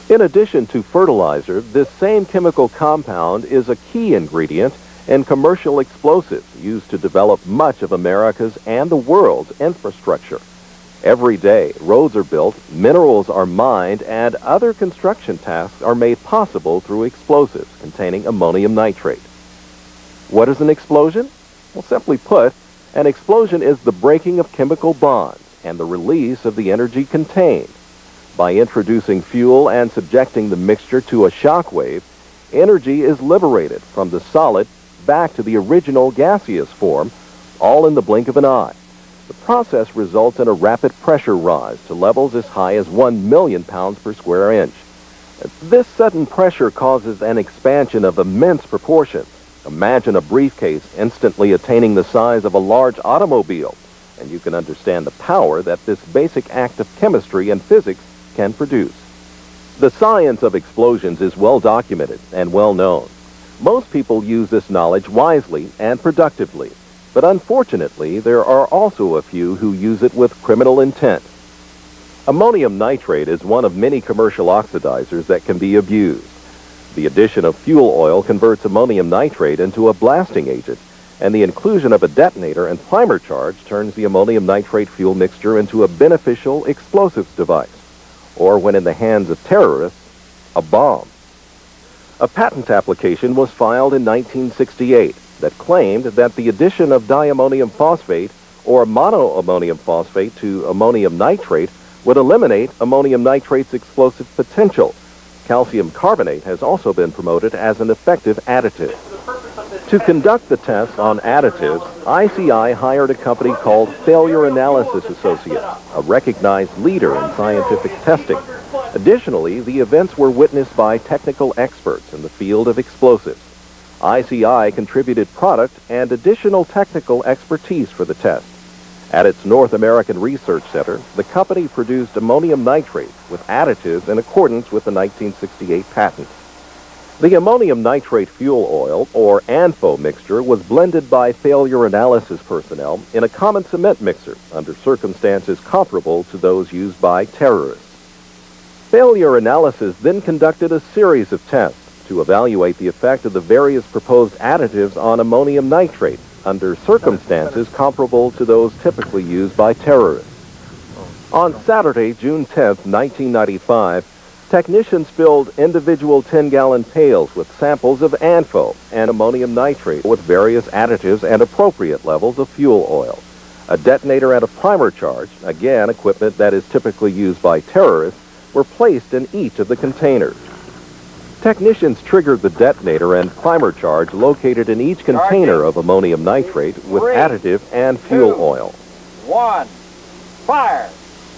In addition to fertilizer, this same chemical compound is a key ingredient in commercial explosives used to develop much of America's and the world's infrastructure. Every day, roads are built, minerals are mined, and other construction tasks are made possible through explosives containing ammonium nitrate. What is an explosion? Well, simply put, an explosion is the breaking of chemical bonds and the release of the energy contained. By introducing fuel and subjecting the mixture to a shock wave, energy is liberated from the solid back to the original gaseous form, all in the blink of an eye. The process results in a rapid pressure rise to levels as high as one million pounds per square inch. This sudden pressure causes an expansion of immense proportions. Imagine a briefcase instantly attaining the size of a large automobile, and you can understand the power that this basic act of chemistry and physics can produce. The science of explosions is well documented and well known. Most people use this knowledge wisely and productively, but unfortunately there are also a few who use it with criminal intent. Ammonium nitrate is one of many commercial oxidizers that can be abused. The addition of fuel oil converts ammonium nitrate into a blasting agent, and the inclusion of a detonator and primer charge turns the ammonium nitrate fuel mixture into a beneficial explosives device, or when in the hands of terrorists, a bomb. A patent application was filed in nineteen sixty-eight that claimed that the addition of diammonium phosphate or monoammonium phosphate to ammonium nitrate would eliminate ammonium nitrate's explosive potential. Calcium carbonate has also been promoted as an effective additive. To conduct the tests on additives, I C I hired a company called Failure Analysis Associates, a recognized leader in scientific testing. Additionally, the events were witnessed by technical experts in the field of explosives. I C I contributed product and additional technical expertise for the test. At its North American Research Center, the company produced ammonium nitrate with additives in accordance with the nineteen sixty-eight patent. The ammonium nitrate fuel oil, or ANFO mixture, was blended by failure analysis personnel in a common cement mixer under circumstances comparable to those used by terrorists. Failure analysis then conducted a series of tests to evaluate the effect of the various proposed additives on ammonium nitrate under circumstances comparable to those typically used by terrorists. On Saturday, June tenth, nineteen ninety-five, technicians filled individual ten-gallon pails with samples of ANFO and ammonium nitrate with various additives and appropriate levels of fuel oil. A detonator and a primer charge, again equipment that is typically used by terrorists, were placed in each of the containers. Technicians triggered the detonator and primer charge located in each container of ammonium nitrate with Three, additive and fuel two, oil. One, fire!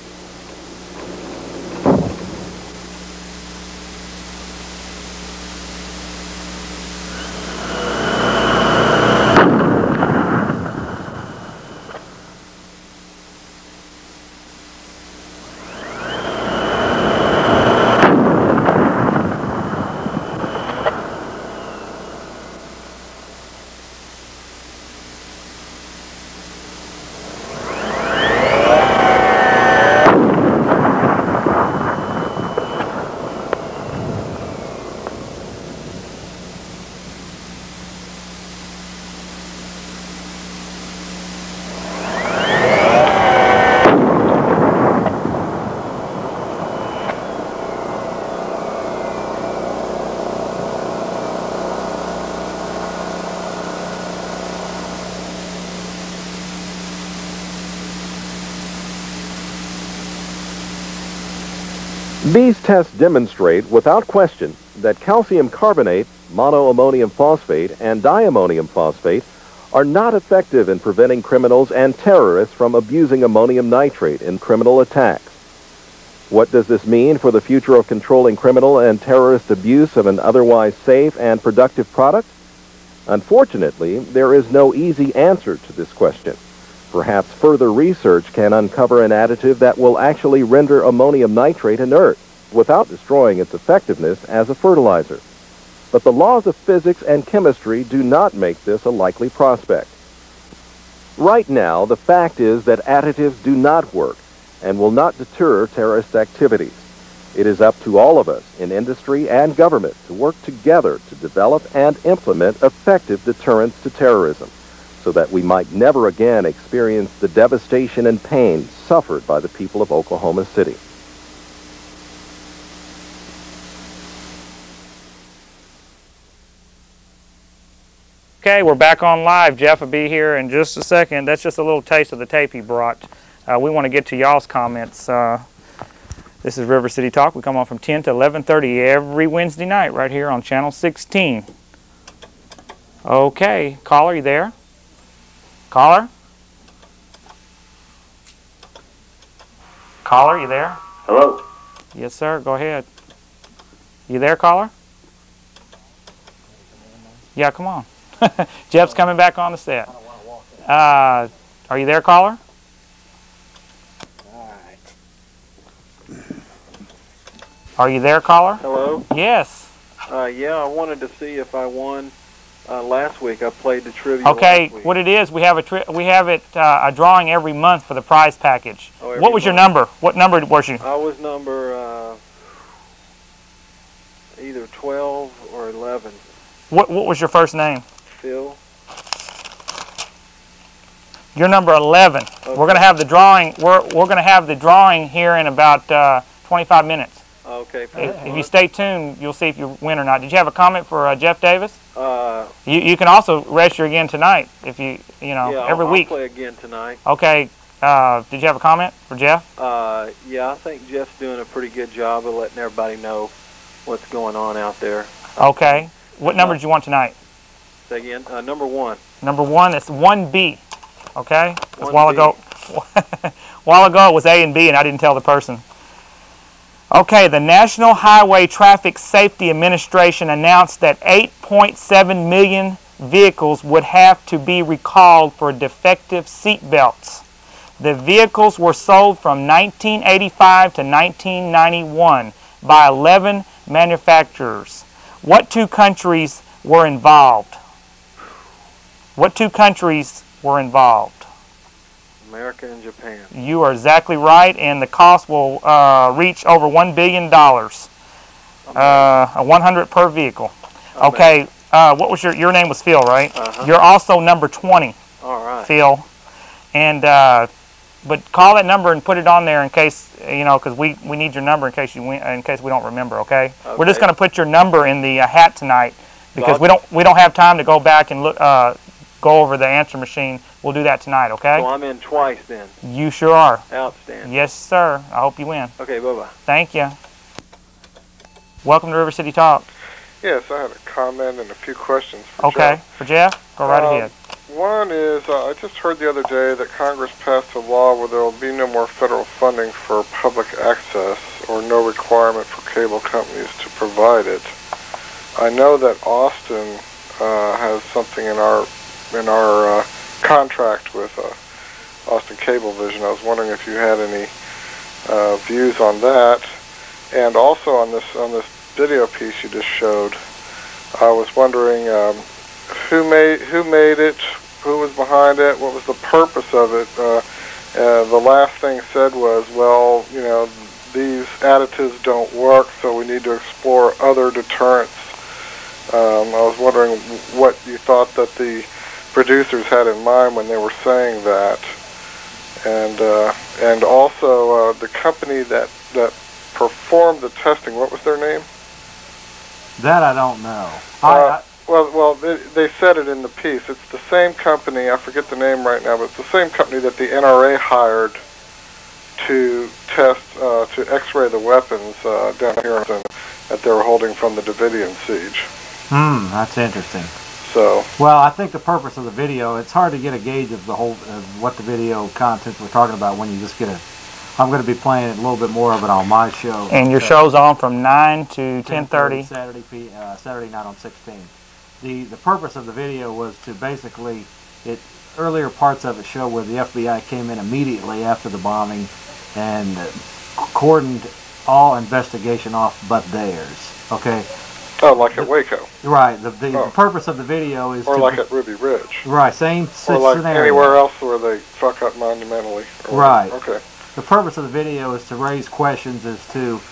These tests demonstrate, without question, that calcium carbonate, monoammonium phosphate, and diammonium phosphate are not effective in preventing criminals and terrorists from abusing ammonium nitrate in criminal attacks. What does this mean for the future of controlling criminal and terrorist abuse of an otherwise safe and productive product? Unfortunately, there is no easy answer to this question. Perhaps further research can uncover an additive that will actually render ammonium nitrate inert without destroying its effectiveness as a fertilizer. But the laws of physics and chemistry do not make this a likely prospect. Right now, the fact is that additives do not work and will not deter terrorist activities. It is up to all of us in industry and government to work together to develop and implement effective deterrents to terrorism, so that we might never again experience the devastation and pain suffered by the people of Oklahoma City. Okay, we're back on live. Jeff will be here in just a second. That's just a little taste of the tape he brought. Uh, we want to get to y'all's comments. Uh, this is River City Talk. We come on from ten to eleven thirty every Wednesday night right here on Channel sixteen. Okay, caller, you there? Caller? Caller, you there? Hello? Yes, sir. Go ahead. You there, caller? Yeah, come on. Jeff's coming back on the set. Uh, are you there, caller? Are you there, caller? Hello? Yes. Uh, yeah, I wanted to see if I won uh, last week. I played the trivia Okay, last week. what it is, we have a tri we have it uh, a drawing every month for the prize package. Oh, every what was your month. number? What number was you? I was number uh, either twelve or eleven. What What was your first name? Phil? You're number eleven. Okay. We're gonna have the drawing. We're we're gonna have the drawing here in about uh, twenty-five minutes. Okay. If, if you stay tuned, you'll see if you win or not. Did you have a comment for uh, Jeff Davis? Uh, You you can also register again tonight if you you know yeah, every I'll, week. I'll play again tonight. Okay. Uh, did you have a comment for Jeff? Uh, yeah, I think Jeff's doing a pretty good job of letting everybody know what's going on out there. Okay. What number did you want tonight? Say again. Uh, number one. Number one. It's one B. Okay. That's a one while B. ago. a while ago it was A and B, and I didn't tell the person. Okay, the National Highway Traffic Safety Administration announced that eight point seven million vehicles would have to be recalled for defective seat belts. The vehicles were sold from nineteen eighty-five to nineteen ninety-one by eleven manufacturers. What two countries were involved? What two countries were involved? America and Japan. You are exactly right, and the cost will uh, reach over one billion dollars. Uh, a one hundred per vehicle. Okay, uh, what was your, your name was Phil, right? Uh-huh. You're also number twenty, All right. Phil. And, uh, but call that number and put it on there in case, you know, because we, we need your number in case you win, in case we don't remember, okay? We're just Okay. going to put your number in the uh, hat tonight because So we don't, we don't have time to go back and look, uh, go over the answer machine. We'll do that tonight, okay? So I'm in twice then. You sure are. Outstanding. Yes, sir. I hope you win. Okay, bye-bye. Thank you. Welcome to River City Talk. Yes, I had a comment and a few questions for Okay, Jeff. for Jeff, go right Um, ahead. One is, uh, I just heard the other day that Congress passed a law where there will be no more federal funding for public access or no requirement for cable companies to provide it. I know that Austin uh, has something in our in our uh, contract with uh, Austin Cablevision. I was wondering if you had any uh, views on that, and also on this on this video piece you just showed. I was wondering um, who made who made it, who was behind it, what was the purpose of it. Uh, uh, the last thing said was, well, you know, these additives don't work, so we need to explore other deterrents. Um, I was wondering what you thought that the producers had in mind when they were saying that, and uh, and also uh, the company that that performed the testing. What was their name? That I don't know. Uh, I, I, well, well, they, they said it in the piece. It's the same company. I forget the name right now, but it's the same company that the N R A hired to test, uh, to X-ray the weapons uh, down here in, that they were holding from the Davidian siege. hmm, that's interesting. So, Well, I think the purpose of the video, it's hard to get a gauge of the whole, of what the video content we're talking about when you just get a, I'm going to be playing a little bit more of it on my show. And your Uh, show's on from nine to ten thirty. Saturday, P- uh, Saturday night on sixteen. The the purpose of the video was to basically, it earlier parts of it show where the F B I came in immediately after the bombing and uh, cordoned all investigation off but theirs. Okay. oh, like at Waco, Right. The the, Oh. the purpose of the video is or to like at Ruby Ridge, right same or like scenario. anywhere else where they fuck up monumentally. Or Right. Okay. The purpose of the video is to raise questions as to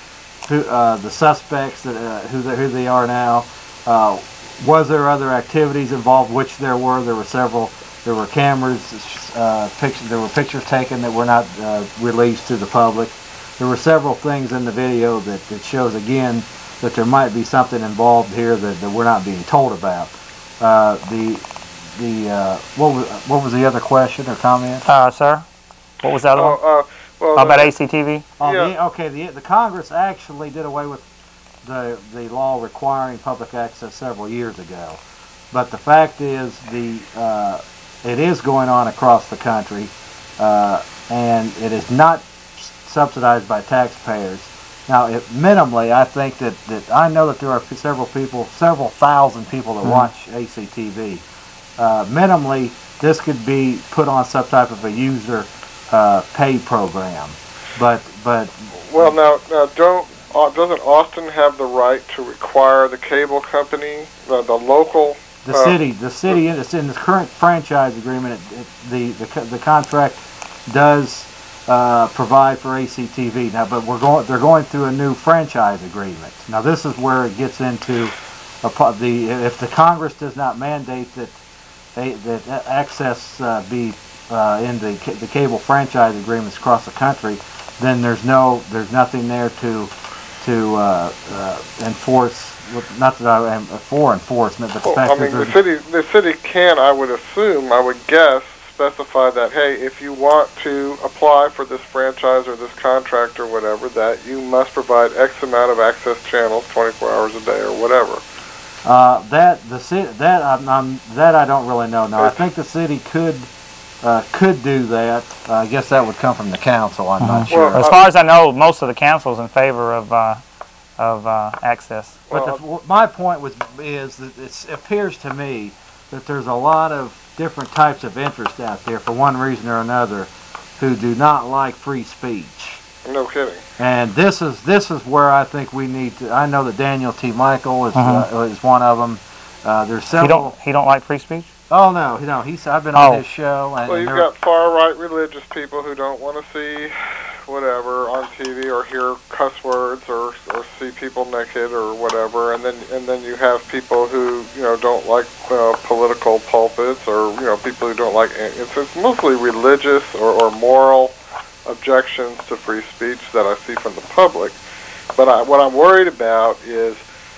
who, uh, the suspects, that, uh, who, they, who they are now. Uh, was there other activities involved? Which there were. There were several. There were cameras, uh, pictures. There were pictures taken that were not uh, released to the public. There were several things in the video that, that shows again that there might be something involved here that, that we're not being told about. Uh, the the uh, what was what was the other question or comment? Uh, sir, what was the other Oh, one? uh, well, oh, about the- A C T V? Oh, Yeah. the, okay. The the Congress actually did away with the the law requiring public access several years ago, but the fact is the uh, it is going on across the country, uh, and it is not subsidized by taxpayers. Now, it, minimally, I think that, that I know that there are several people, several thousand people that Mhm. watch A C T V. Uh, minimally, this could be put on some type of a user uh, pay program, but but Well, now, now don't uh, doesn't Austin have the right to require the cable company, the, the local? the uh, city, the city, it's in the current franchise agreement. It, it, the the co- the contract does uh, provide for A C T V now, but we're going. They're going through a new franchise agreement. Now, this is where it gets into a, po- the if the Congress does not mandate that they, that access uh, be uh, in the ca- the cable franchise agreements across the country, then there's no there's nothing there to to uh, uh, enforce. Not that I am for enforcement, but the Well, fact I that mean, the there's- city, the city can, I would assume, I would guess, specify that, hey, if you want to apply for this franchise or this contract or whatever, that you must provide X amount of access channels, twenty-four hours a day or whatever. Uh, that the city that I'm, I'm that I don't really know. No, I think the city could uh, could do that. Uh, I guess that would come from the council. I'm not sure. As far as I know, most of the council's in favor of uh, of uh, access. But the, w- my point was is that it appears to me that there's a lot of different types of interest out there for one reason or another who do not like free speech. No kidding. And this is this is where I think we need to. I know that Daniel T. Michael is Mhm. uh, is one of them. Uh, there's He several. don't he don't like free speech? Oh no, no. He's I've been Oh. on his show. And, Well, and you've there- got far-right religious people who don't want to see whatever on T V or hear cuss words or or see people naked or whatever, and then and then you have people who you know don't like uh, political pulpits or you know people who don't like it's, it's mostly religious or, or moral objections to free speech that I see from the public. But I, what I'm worried about is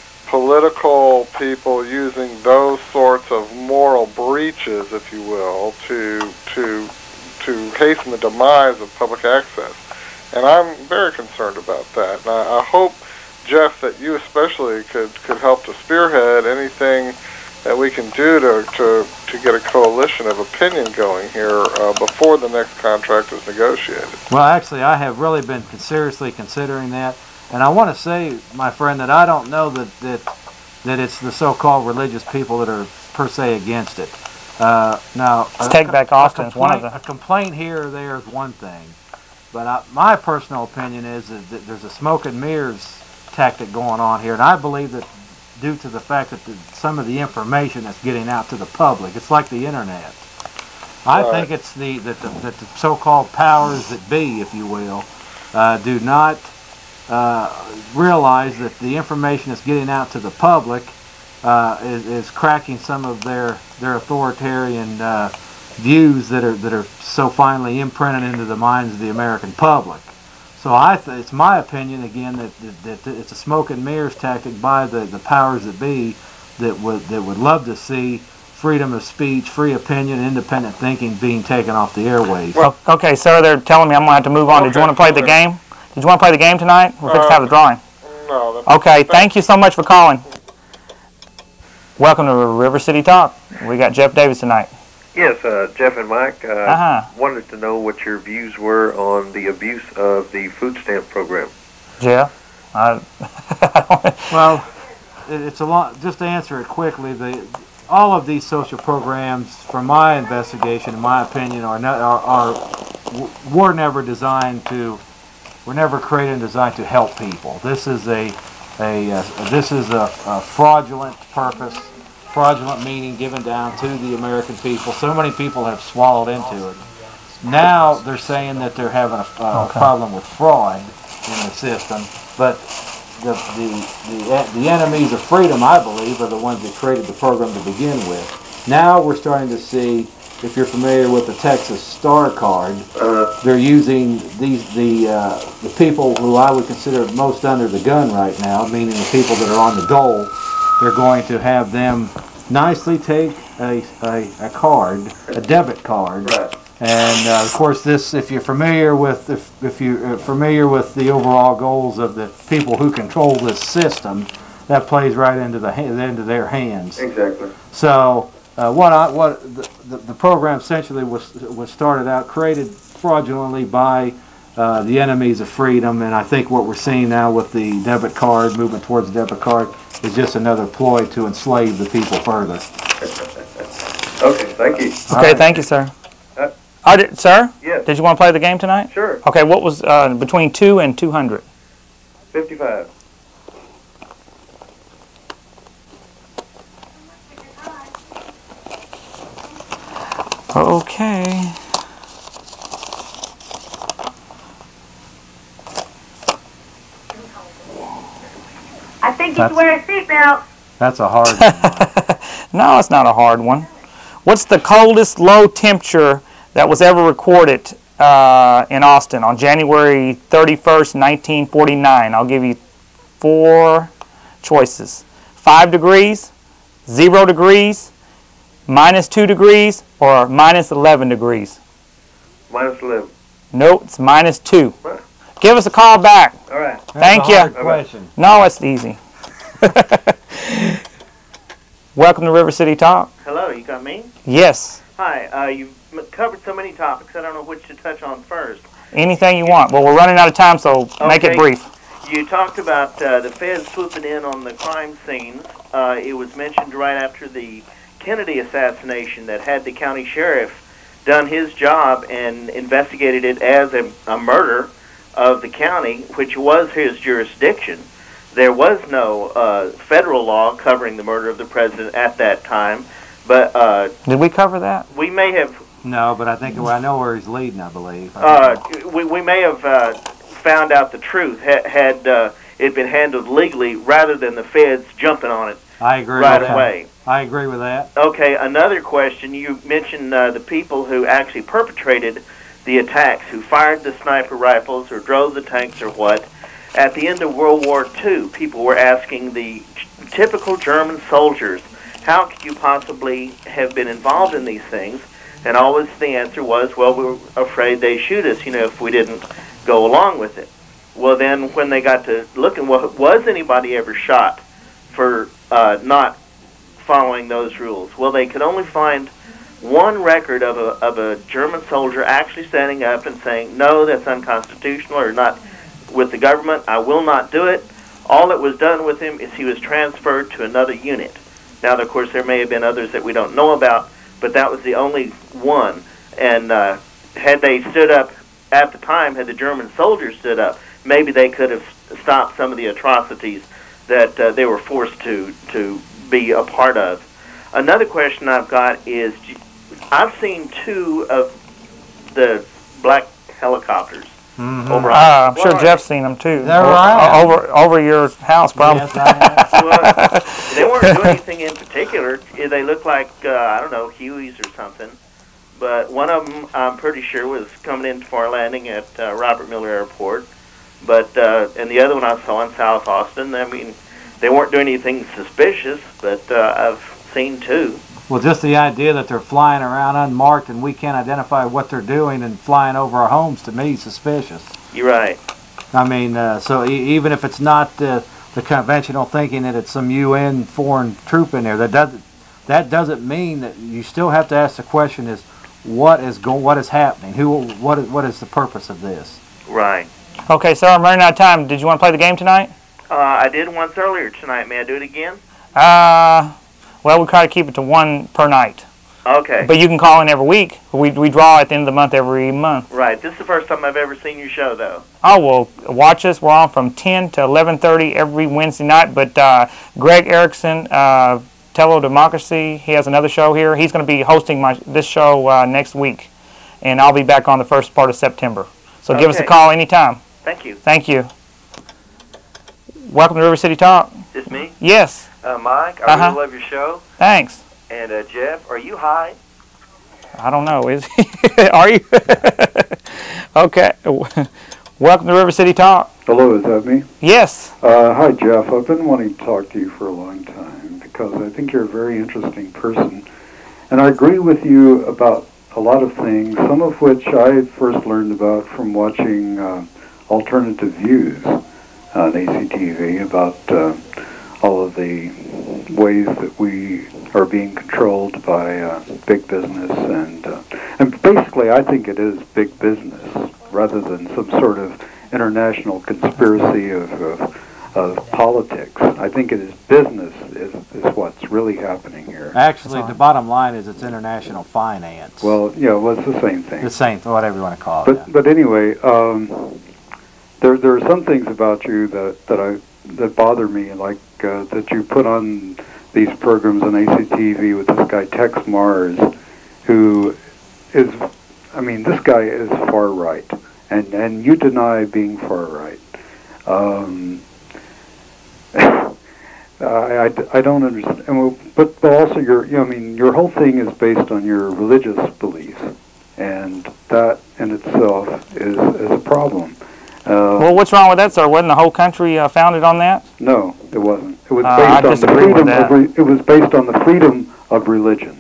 political people using those sorts of moral breaches, if you will, to to to hasten the demise of public access. And I'm very concerned about that. And I, I hope, Jeff, that you especially could, could help to spearhead anything that we can do to, to, to get a coalition of opinion going here uh, before the next contract is negotiated. Well, actually, I have really been con- seriously considering that, and I want to say, my friend, that I don't know that that, that it's the so-called religious people that are per se against it. Uh, now, Let's a- take back a Austin as one of complaint- the- A complaint here or there is one thing, but I, my personal opinion is that that there's a smoke and mirrors tactic going on here, and I believe that due to the fact that the, some of the information that's getting out to the public, it's like the internet. I Right. think it's the that the, that the so-called powers that be, if you will, uh, do not uh, realize that the information that's getting out to the public uh, is, is cracking some of their their authoritarian uh, views that are that are so finely imprinted into the minds of the American public. So I th- it's my opinion again that, that, that it's a smoke and mirrors tactic by the, the powers that be that would that would love to see freedom of speech, free opinion, independent thinking being taken off the airwaves. O- okay, sir, they're telling me I'm going to have to move on. Did you want to play the game? Did you want to play the game tonight? We're going to have the drawing. No. Okay, thank you so much for calling. Welcome to River City Talk. We got Jeff Davis tonight. Yes, uh, Jeff and Mike, uh, Uh-huh. wanted to know what your views were on the abuse of the food stamp program. Jeff? I, Well, it- it's a lot. Just to answer it quickly, the all of these social programs, from my investigation, in my opinion, are not, are, are w- were never designed to, were never created and designed to help people. This is a a uh, this is a, a fraudulent purpose, fraudulent meaning given down to the American people. So many people have swallowed into it. Now they're saying that they're having a, uh, Okay. problem with fraud in the system, but the, the, the, the enemies of freedom, I believe, are the ones that created the program to begin with. Now we're starting to see, if you're familiar with the Texas Star Card, they're using these the uh, the people who I would consider most under the gun right now, meaning the people that are on the dole. They're going to have them nicely take a, a, a card, a debit card, Right. and uh, of course this, if you're familiar with if, if you're familiar with the overall goals of the people who control this system, that plays right into the into their hands. Exactly. So uh, what I, what the, the, the program essentially was was started out created fraudulently by uh, the enemies of freedom, and I think what we're seeing now with the debit card, movement towards the debit card, is just another ploy to enslave the people further. Okay, thank you. Okay, All right. thank you, sir. Uh, I did, sir? Yes. Did you want to play the game tonight? Sure. Okay, what was uh, between two and two hundred? fifty-five. Okay. I think you That's- should wear a seatbelt. That's a hard one. No, it's not a hard one. What's the coldest low temperature that was ever recorded uh, in Austin on January thirty-first, nineteen forty-nine? I'll give you four choices. Five degrees, zero degrees, minus two degrees, or minus eleven degrees. Minus eleven. Nope, it's minus two. Give us a call back. All right. Thank That's you. a hard question. No, it's easy. Welcome to River City Talk. Hello, you got me? Yes. Hi, uh, you've m- covered so many topics, I don't know which to touch on first. Anything you want. Well, we're running out of time, so make it Okay. brief. You talked about uh, the feds swooping in on the crime scenes. Uh, it was mentioned right after the Kennedy assassination that had the county sheriff done his job and investigated it as a, a murder of the county, which was his jurisdiction. There was no uh, federal law covering the murder of the president at that time, but uh, Did we cover that? we may have No, but I think I know where he's leading, I believe. uh, we, we may have uh, found out the truth had, had uh, it been handled legally rather than the feds jumping on it I agree right with that. away. I agree with that. Okay, another question. You mentioned uh, the people who actually perpetrated the attacks, who fired the sniper rifles or drove the tanks or what. At the end of World War Two, people were asking the typical German soldiers, how could you possibly have been involved in these things? And always the answer was, well, we were afraid they'd shoot us, you know, if we didn't go along with it. Well, then when they got to looking, well, was anybody ever shot for uh, not following those rules? Well, they could only find one record of a, of a German soldier actually standing up and saying, no, that's unconstitutional, or not with the government, I will not do it. All that was done with him is he was transferred to another unit. Now, of course, there may have been others that we don't know about, but that was the only one. And uh, had they stood up at the time, had the German soldiers stood up, maybe they could have stopped some of the atrocities that uh, they were forced to, to be a part of. Another question I've got is, I've seen two of the black helicopters. Mm-hmm. Over uh, I'm sure Well, Jeff's seen them too. They're O- right. Over over your house, probably. Yes, I Well, they weren't doing anything in particular. They looked like, uh, I don't know, Hueys or something. But one of them, I'm pretty sure, was coming into our landing at uh, Robert Miller Airport. But uh, and the other one I saw in South Austin. I mean, they weren't doing anything suspicious, but uh, I've seen two. Well, just the idea that they're flying around unmarked and we can't identify what they're doing and flying over our homes, to me, is suspicious. You're right. I mean, uh, so e- even if it's not uh, the conventional thinking that it's some U N foreign troop in there, that doesn't that doesn't mean that you still have to ask the question: is what is go what is happening? Who what is, what is the purpose of this? Right. Okay, sir, I'm running out of time. Did you want to play the game tonight? Uh, I did once earlier tonight. May I do it again? Uh, well, we try to keep it to one per night. Okay. But you can call in every week. We we draw at the end of the month every month. Right. This is the first time I've ever seen your show, though. Oh, well, watch us. We're on from ten to eleven thirty every Wednesday night. But uh, Greg Erickson, uh, Tello Democracy, he has another show here. He's going to be hosting my this show uh, next week. And I'll be back on the first part of September. So give us a Okay. call anytime. Thank you. Thank you. Welcome to River City Talk. It's me? Yes. Uh, Mike, I Uh-huh. really love your show. Thanks. And uh, Jeff, are you high? I don't know. Is he? Are you? Okay. Welcome to River City Talk. Hello, is that me? Yes. Uh, hi, Jeff. I've been wanting to talk to you for a long time because I think you're a very interesting person. And I agree with you about a lot of things, some of which I first learned about from watching uh, Alternative Views on A C T V about uh, all of the ways that we are being controlled by uh, big business. And, uh, and basically, I think it is big business rather than some sort of international conspiracy of, of, of politics. I think it is business is, is what's really happening here. Actually, the bottom line is it's international finance. Well, yeah, well, it's the same thing. The same, whatever you want to call it. But but anyway, um, there there are some things about you that that I that bother me, like uh, that you put on these programs on A C T V with this guy Tex Mars, who is, I mean, this guy is far right, and and you deny being far right. Um, I, I, I don't understand, and, but, but also your, you know, I mean, your whole thing is based on your religious beliefs, and that in itself is, is a problem. Uh, Well, what's wrong with that, sir? Wasn't the whole country uh, founded on that? No, it wasn't. It was Uh, based I on the disagree with freedom that. of re- it was based on the freedom of religion.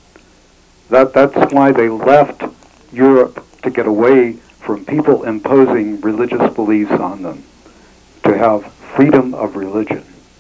That that's why they left Europe, to get away from people imposing religious beliefs on them, to have freedom of religion.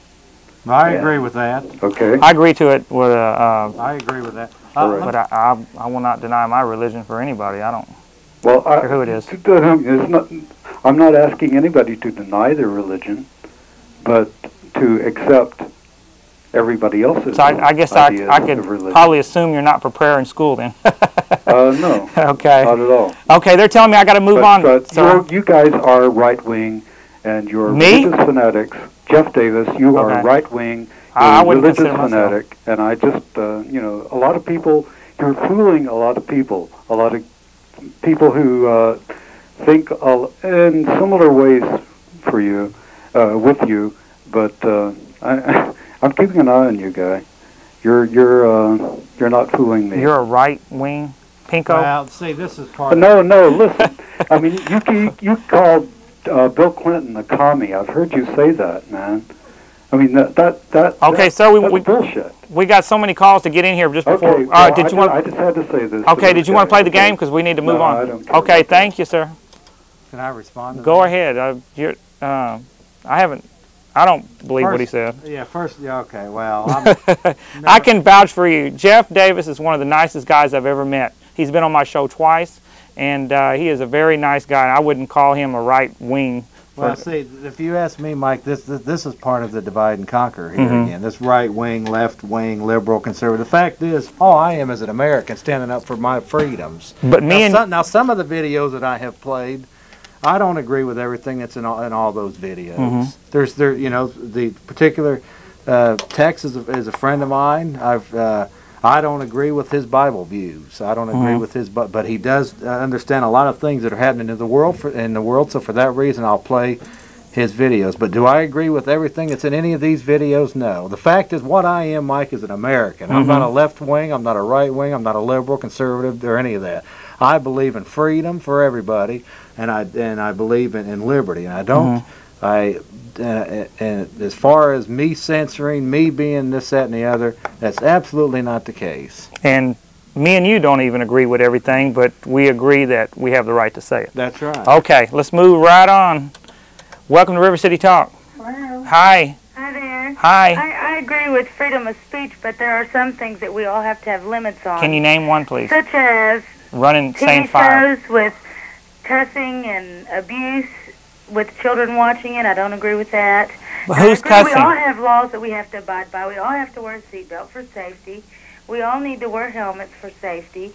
I Yeah. agree with that. Okay. I agree to it. With, uh, uh, I agree with that. All Uh, right. But I, I, I will not deny my religion for anybody. I don't Well, I, care who it is. It's not, I'm not asking anybody to deny their religion, but to accept everybody else's So I, I guess I, ideas I could of religion. probably assume you're not preparing school then. Uh, no. Okay. Not at all. Okay, they're telling me I got to move but, on, But sir. you're- you guys are right-wing, and you're Me? religious fanatics. Jeff Davis, you Okay. are right-wing. You're I- I a wouldn't religious consider myself. fanatic, and I just, uh, you know, a lot of people, you're fooling a lot of people. A lot of people who uh, think uh, in similar ways for you, uh, with you, but uh, I, I'm keeping an eye on you, guy. You're you're uh, you're not fooling me. You're a right wing pinko. Well, see, this is part. No, no, listen. I mean, you you, you called uh, Bill Clinton a commie. I've heard you say that, man. I mean, that that that. Okay, that, sir, we, that's we bullshit. we got so many calls to get in here just before. Okay, All right, well, did I you want? I just had to say this. Okay, to did this you want to guy, play the okay? game because we need to move No, on? I don't care Okay, about thank you, sir. Can I respond to Go that? ahead. Uh, you're, uh, I haven't. I don't believe what he said. First- Yeah, first, yeah, okay, well, I'm, I can vouch for you. Jeff Davis is one of the nicest guys I've ever met. He's been on my show twice, and uh, he is a very nice guy. I wouldn't call him a right wing. well, see, if you ask me, Mike, this this, this is part of the divide and conquer here Mhm. again. This right wing, left wing, liberal, conservative. The fact is, all I am is an American standing up for my freedoms. But me now, and- some, now, some of the videos that I have played, I don't agree with everything that's in all, in all those videos. Mhm. There's there, you know, the particular uh, Tex is a, is a friend of mine. I've uh, I don't agree with his Bible views. I don't agree Mhm. with his, but but he does uh, understand a lot of things that are happening in the world for, in the world. So for that reason, I'll play his videos. But do I agree with everything that's in any of these videos? No. The fact is, what I am, Mike, is an American. I'm not a left wing. I'm not a right wing. I'm not a liberal, conservative, or any of that. I believe in freedom for everybody, and I and I believe in, in liberty. And I don't. I uh, and as far as me censoring, me being this, that, and the other, that's absolutely not the case. And me and you don't even agree with everything, but we agree that we have the right to say it. That's right. Okay, let's move right on. Welcome to River City Talk. Hello. Hi. Hi there. Hi. I, I agree with freedom of speech, but there are some things that we all have to have limits on. Can you name one, please? Such as Running T Sane V Fire. shows with cussing and abuse with children watching it. I don't agree with that. But I who's agree cussing? We all have laws that we have to abide by. We all have to wear a seatbelt for safety. We all need to wear helmets for safety.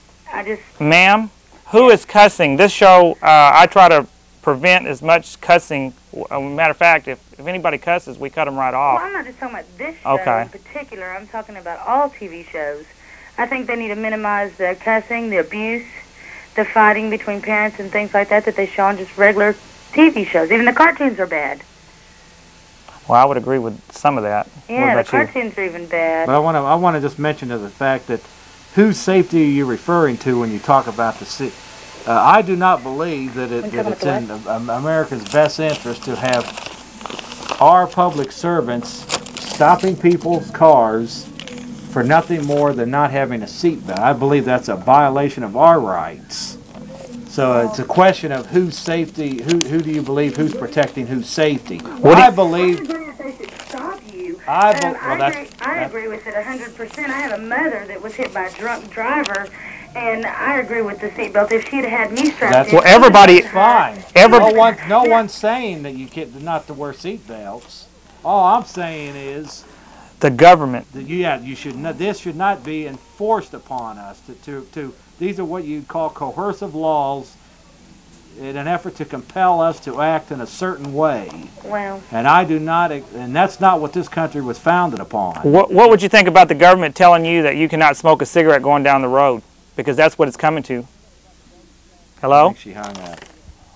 I just... Ma'am, who is cussing? This show, uh, I try to prevent as much cussing. Uh, matter of fact, if, if anybody cusses, we cut them right off. Well, I'm not just talking about this show Okay. in particular. I'm talking about all T V shows. I think they need to minimize the cussing, the abuse, the fighting between parents and things like that that they show on just regular T V shows. Even the cartoons are bad. Well, I would agree with some of that. What Yeah, the about you? cartoons are even bad. But I want to I want to just mention to the fact that whose safety are you referring to when you talk about the city? Uh, I do not believe that, it, that it's in um, America's best interest to have our public servants stopping people's cars for nothing more than not having a seatbelt. I believe that's a violation of our rights. So it's a question of whose safety, who who do you believe, who's protecting whose safety? What I do- believe. I agree that they should stop you. I, be, Um, well, I, that's, agree, I that's, agree with it one hundred percent. I have a mother that was hit by a drunk driver, and I agree with the seatbelt. If she'd had me strapped that's in, well, everybody- fine. Every- no one, no one's saying that you can't not to wear seatbelts. All I'm saying is the government. that you, yeah, you should not. This should not be enforced upon us. To, to, to these are what you'd call coercive laws in an effort to compel us to act in a certain way. Well, And I do not, and that's not what this country was founded upon. What, what would you think about the government telling you that you cannot smoke a cigarette going down the road? Because that's what it's coming to. I Hello? think she hung up.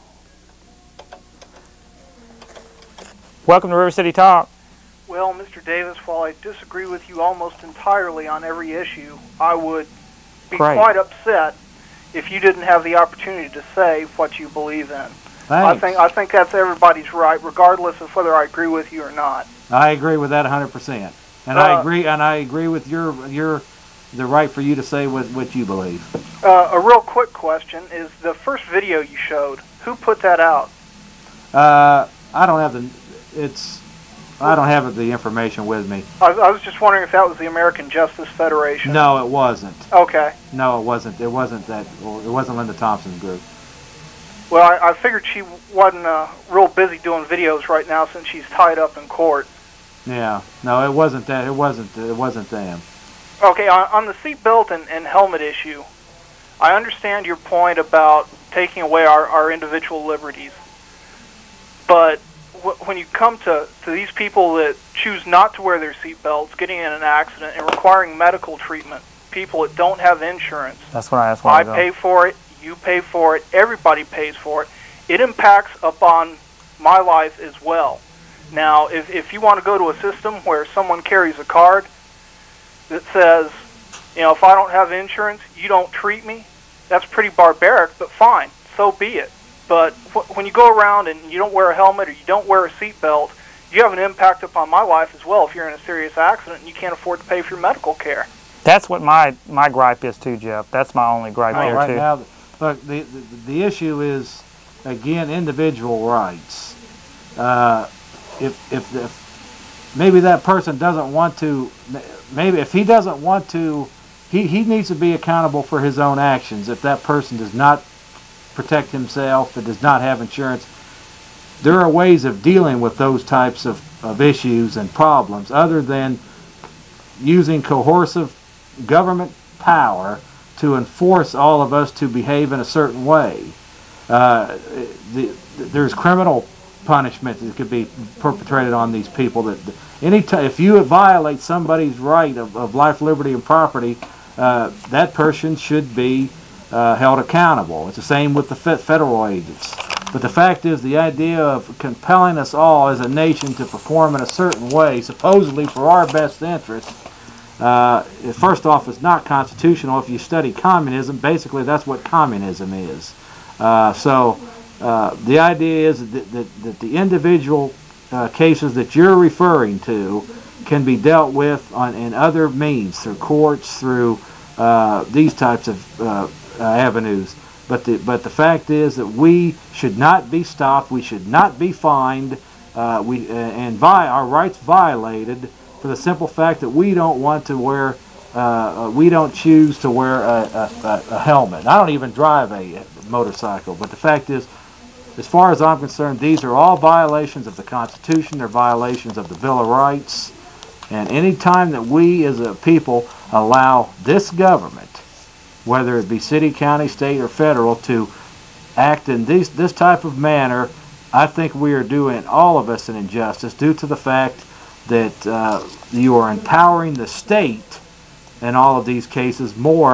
Welcome to River City Talk. Well, Mister Davis, while I disagree with you almost entirely on every issue, I would be Great. quite upset if you didn't have the opportunity to say what you believe in. I Thanks. think I think that's everybody's right, regardless of whether I agree with you or not. I agree with that one hundred percent. And I Uh, agree and I agree with your your the right for you to say what, what you believe. Uh, a real quick question is the first video you showed. Who put that out? Uh, I don't have the it's I don't have the information with me. I, I was just wondering if that was the American Justice Federation. No, it wasn't. Okay. No, it wasn't. It wasn't that. Well, it wasn't Linda Thompson's group. Well, I, I figured she wasn't uh, real busy doing videos right now since she's tied up in court. Yeah. No, it wasn't that. It wasn't. It wasn't them. Okay, on, on the seatbelt and, and helmet issue, I understand your point about taking away our, our individual liberties. But w when you come to, to these people that choose not to wear their seatbelts, getting in an accident, and requiring medical treatment, people that don't have insurance, That's what I asked. a while I ago. pay for it, you pay for it, everybody pays for it. It impacts upon my life as well. Now, if, if you want to go to a system where someone carries a card that says, you know, if I don't have insurance, you don't treat me, that's pretty barbaric, but fine, so be it. But wh when you go around and you don't wear a helmet or you don't wear a seatbelt, you have an impact upon my life as well if you're in a serious accident and you can't afford to pay for your medical care. That's what my, my gripe is too, Jeff. That's my only gripe Well, there right too. now, look, the, the the issue is again individual rights. Uh, if if if maybe that person doesn't want to, maybe if he doesn't want to, he he needs to be accountable for his own actions. If that person does not protect himself, that does not have insurance, there are ways of dealing with those types of, of issues and problems other than using coercive government power to enforce all of us to behave in a certain way. Uh, the, there's criminal punishment that could be perpetrated on these people. That any t if you violate somebody's right of, of life, liberty, and property, uh, that person should be uh, held accountable. It's the same with the fe federal agents. But the fact is, the idea of compelling us all as a nation to perform in a certain way, supposedly for our best interest, uh, first off, it's not constitutional. If you study communism, basically that's what communism is. Uh, so uh, the idea is that, that, that the individual uh, cases that you're referring to can be dealt with on in other means, through courts, through uh, these types of uh, uh, avenues. But the but the fact is that we should not be stopped. We should not be fined. Uh, we uh, and vi our rights violated for the simple fact that we don't want to wear. Uh, we don't choose to wear a, a, a helmet. I don't even drive a motorcycle. But the fact is, as far as I'm concerned, these are all violations of the Constitution. They're violations of the Bill of Rights. And any time that we as a people allow this government, whether it be city, county, state, or federal, to act in these, this type of manner, I think we are doing all of us an injustice due to the fact that uh, you are empowering the state in all of these cases more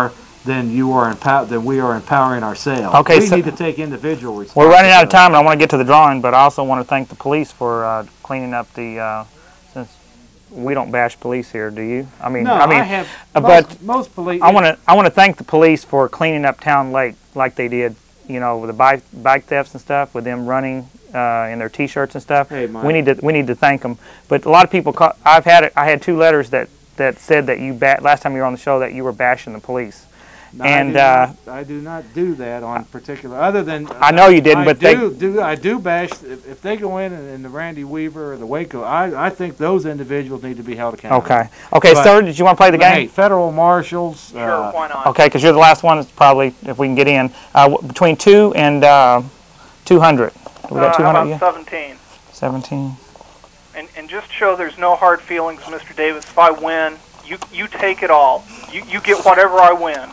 then you are empower then we are empowering ourselves. Okay, we so need to take individual responsibility. We're running out of time, and I want to get to the drawing, but I also want to thank the police for uh, cleaning up the. Uh, since we don't bash police here, do you? I mean, no, I mean, I have, uh, most, but most police. I want to. I want to thank the police for cleaning up Town Lake like they did. You know, with the bike bike thefts and stuff, with them running uh, in their T-shirts and stuff. Hey, Mike. We need to we need to thank them. But a lot of people, call, I've had it. I had two letters that that said that you bat last time you were on the show that you were bashing the police. No, and I do, uh, not, I do not do that on particular. Other than I know you didn't, I but do, they do I do bash if, if they go in and, and the Randy Weaver or the Waco. I, I think those individuals need to be held accountable. Okay. Okay, but, sir. Did you want to play the game? Hey, federal marshals. Sure, uh, why not? Okay, because you're the last one. It's probably if we can get in uh, w- between two and uh, two hundred. We got Uh, two how hundred. about seventeen? Seventeen. And and just show there's no hard feelings, Mister Davis. If I win, you you take it all. You you get whatever I win.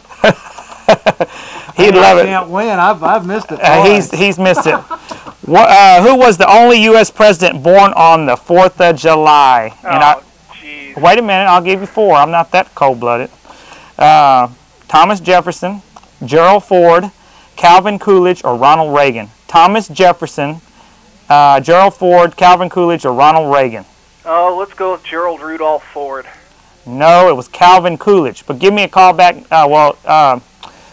He'd love I it. can't win. I've I've missed it. Uh, he's he's missed it. What, uh, who was the only U S president born on the Fourth of July? And Oh, I, wait a minute, I'll give you four. I'm not that cold-blooded. Uh, Thomas Jefferson, Gerald Ford, Calvin Coolidge, or Ronald Reagan. Thomas Jefferson, uh, Gerald Ford, Calvin Coolidge, or Ronald Reagan. Oh, let's go with Gerald Rudolph Ford. No, it was Calvin Coolidge. But give me a call back. Uh, well, uh,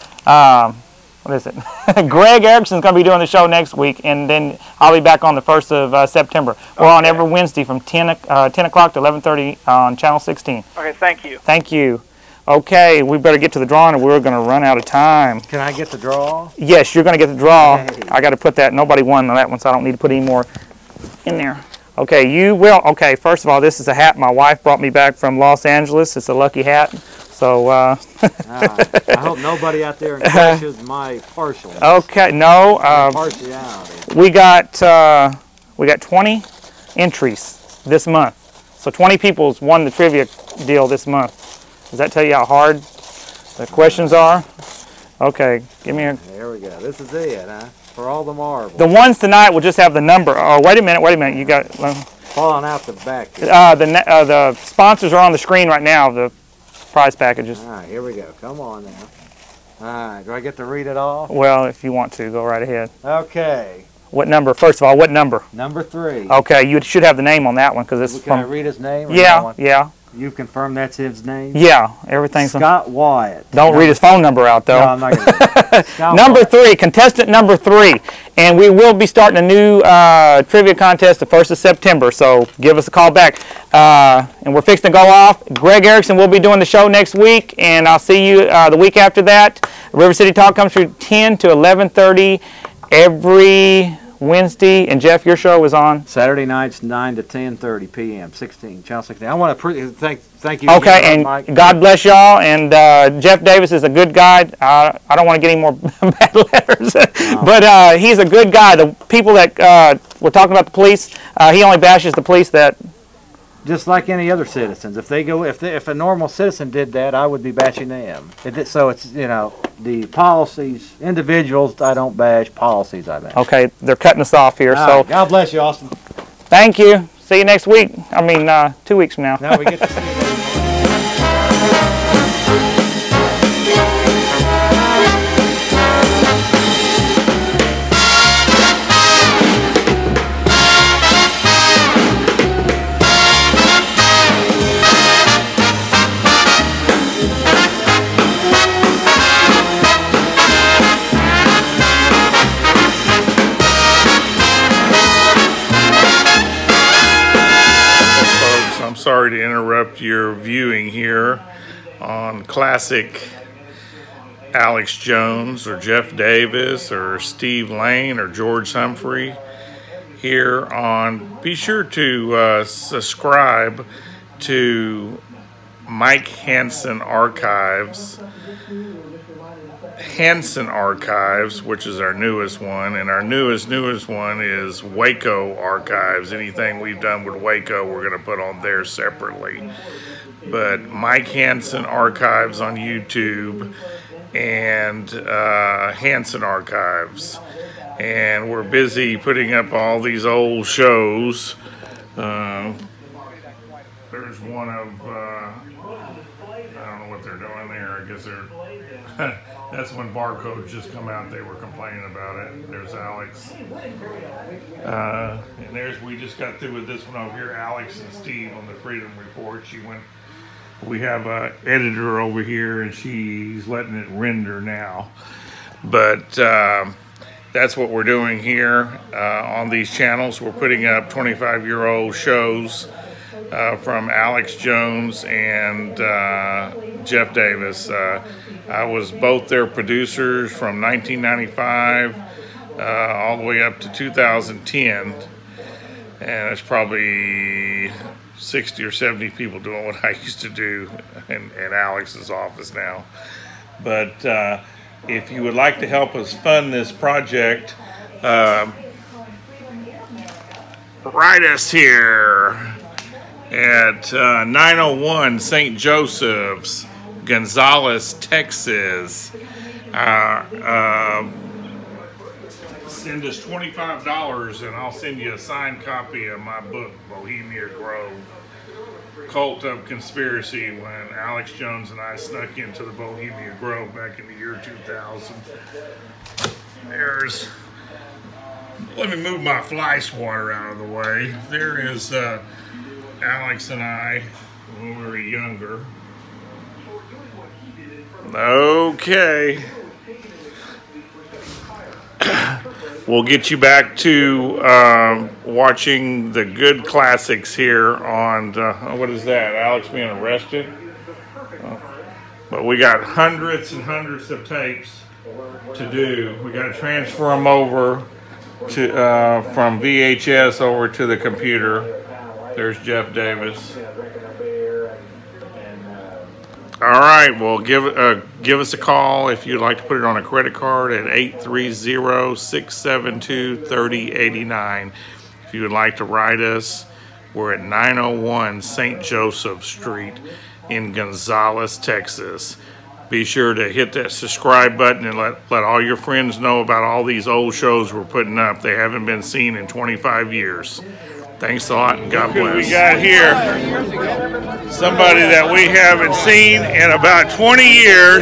um, what is it? Greg Erickson's going to be doing the show next week, and then I'll be back on the first of uh, September. We're Okay. on every Wednesday from ten, uh, ten o'clock to eleven thirty on Channel sixteen. Okay, thank you. Thank you. Okay, we better get to the drawing, or we're going to run out of time. Can I get the draw? Yes, you're going to get the draw. Hey. I got to put that. Nobody won on that one, so I don't need to put any more in there. Okay, you will. Okay, first of all, this is a hat my wife brought me back from Los Angeles. It's a lucky hat. So, uh, uh, I hope nobody out there encourages my partialness. Okay, no. Uh, partiality. we got uh, we got twenty entries this month. So twenty people's won the trivia deal this month. Does that tell you how hard the questions are? Okay, give me a. There we go. This is it, huh? For all the marbles. The ones tonight will just have the number. Oh, wait a minute, wait a minute. You got falling out the back. Uh, the ne- uh, the sponsors are on the screen right now. The prize packages. All right, here we go. Come on now. All right, do I get to read it off? Well, if you want to, go right ahead. Okay. What number? First of all, what number? Number three. Okay, you should have the name on that one because it's Can from. I read his name? Or Yeah, no? yeah. You've confirmed that's his name? Yeah, everything's. Scott Wyatt. Don't number read his phone number out though. No, I'm not going to. Number three, contestant number three, and we will be starting a new uh, trivia contest the first of September. So give us a call back, uh, and we're fixing to go off. Greg Erickson will be doing the show next week, and I'll see you uh, the week after that. River City Talk comes through ten to eleven thirty every Wednesday, and Jeff, your show is on Saturday nights, nine to ten thirty p m sixteen, Channel sixteen. I want to pre- thank thank you. Okay, again, and Mike. God bless y'all. And uh, Jeff Davis is a good guy. Uh, I don't want to get any more bad letters, but uh, he's a good guy. The people that uh, we're talking about, the police, uh, he only bashes the police that. Just like any other citizens, if they go, if they, if a normal citizen did that, I would be bashing them. It, so it's you know the policies, individuals I don't bash, policies I bash. Okay, they're cutting us off here. All so right. God bless you, Austin. Thank you. See you next week. I mean, uh, two weeks from now. Now we get to see you. I'm sorry to interrupt your viewing here on classic Alex Jones or Jeff Davis or Steve Lane or George Humphrey here on. Be sure to uh, subscribe to Mike Hanson Archives. Hanson Archives, which is our newest one, and our newest, newest one is Waco Archives. Anything we've done with Waco, we're going to put on there separately. But Mike Hanson Archives on YouTube and uh, Hanson Archives. And we're busy putting up all these old shows. Uh, there's one of, uh, I don't know what they're doing there. I guess they're, that's when barcodes just come out. They were complaining about it. There's Alex. Uh, and there's, we just got through with this one over here, Alex and Steve on the Freedom Report. She went, we have a editor over here and she's letting it render now. But um, that's what we're doing here uh, on these channels. We're putting up twenty-five year old shows uh, from Alex Jones and uh, Jeff Davis. Uh, I was both their producers from nineteen ninety-five uh, all the way up to two thousand ten. And it's probably sixty or seventy people doing what I used to do in, in Alex's office now. But uh, if you would like to help us fund this project, uh, write us here at uh, nine oh one Saint Joseph's, Gonzales, Texas. Uh, uh, send us twenty-five dollars and I'll send you a signed copy of my book, Bohemian Grove, Cult of Conspiracy, when Alex Jones and I snuck into the Bohemian Grove back in the year two thousand. There's, let me move my fly swatter out of the way. There is uh, Alex and I when we were younger. Okay. We'll get you back to uh, watching the good classics here on, uh, what is that, Alex being arrested? Uh, but we got hundreds and hundreds of tapes to do. We got to transfer them over to uh, from V H S over to the computer. There's Jeff Davis. All right, well, give uh, give us a call if you'd like to put it on a credit card at eight three zero, six seven two, three oh eight nine. If you would like to write us, we're at nine oh one Saint Joseph Street in Gonzales, Texas. Be sure to hit that subscribe button and let, let all your friends know about all these old shows we're putting up. They haven't been seen in twenty-five years. Thanks a lot and God bless. We got here somebody that we haven't seen in about twenty years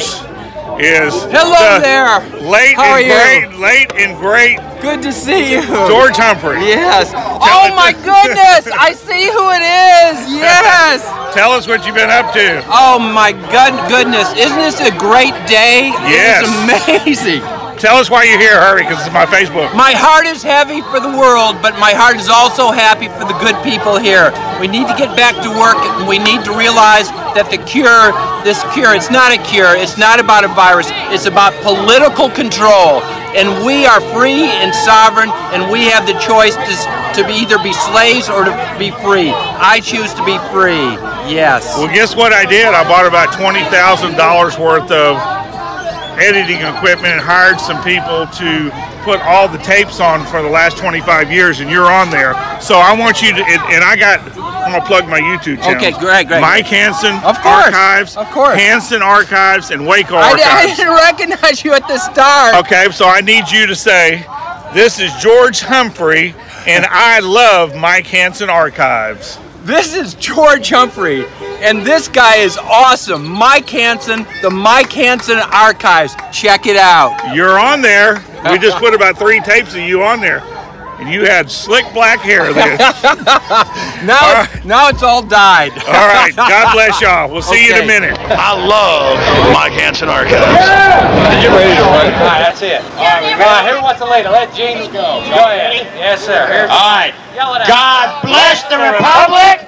is hello there. Late How and are great, you? late and great. Good to see you, George Humphrey. Yes. Oh my goodness! I see who it is. Yes. Tell us what you've been up to. Oh my God, goodness! Isn't this a great day? Yes. It's amazing. Tell us why you're here, Harvey, because it's my Facebook. My heart is heavy for the world, but my heart is also happy for the good people here. We need to get back to work, and we need to realize that the cure, this cure, it's not a cure, it's not about a virus, it's about political control. And we are free and sovereign, and we have the choice to, to be either be slaves or to be free. I choose to be free, yes. Well, guess what I did? I bought about twenty thousand dollars worth of editing equipment and hired some people to put all the tapes on for the last twenty-five years, and you're on there. So I want you to, and, and I got, I'm gonna plug my YouTube channel. Okay, great, great. Mike Hanson of course, Archives, of course. Hanson Archives, and Waco I, Archives. I didn't recognize you at the start. Okay, so I need you to say, this is George Humphrey, and I love Mike Hanson Archives. This is George Humphrey, and this guy is awesome. Mike Hanson, the Mike Hanson Archives. Check it out. You're on there. We just put about three tapes of you on there. And you had slick black hair then. now, right. now it's all dyed. All right. God bless y'all. We'll see okay. you in a minute. I love Mike Hanson Archives. You're ready to run. All right, that's it. All right, uh, who wants to lead? Let James go. Go ahead. Yes, sir. Here's all right. God bless the Republic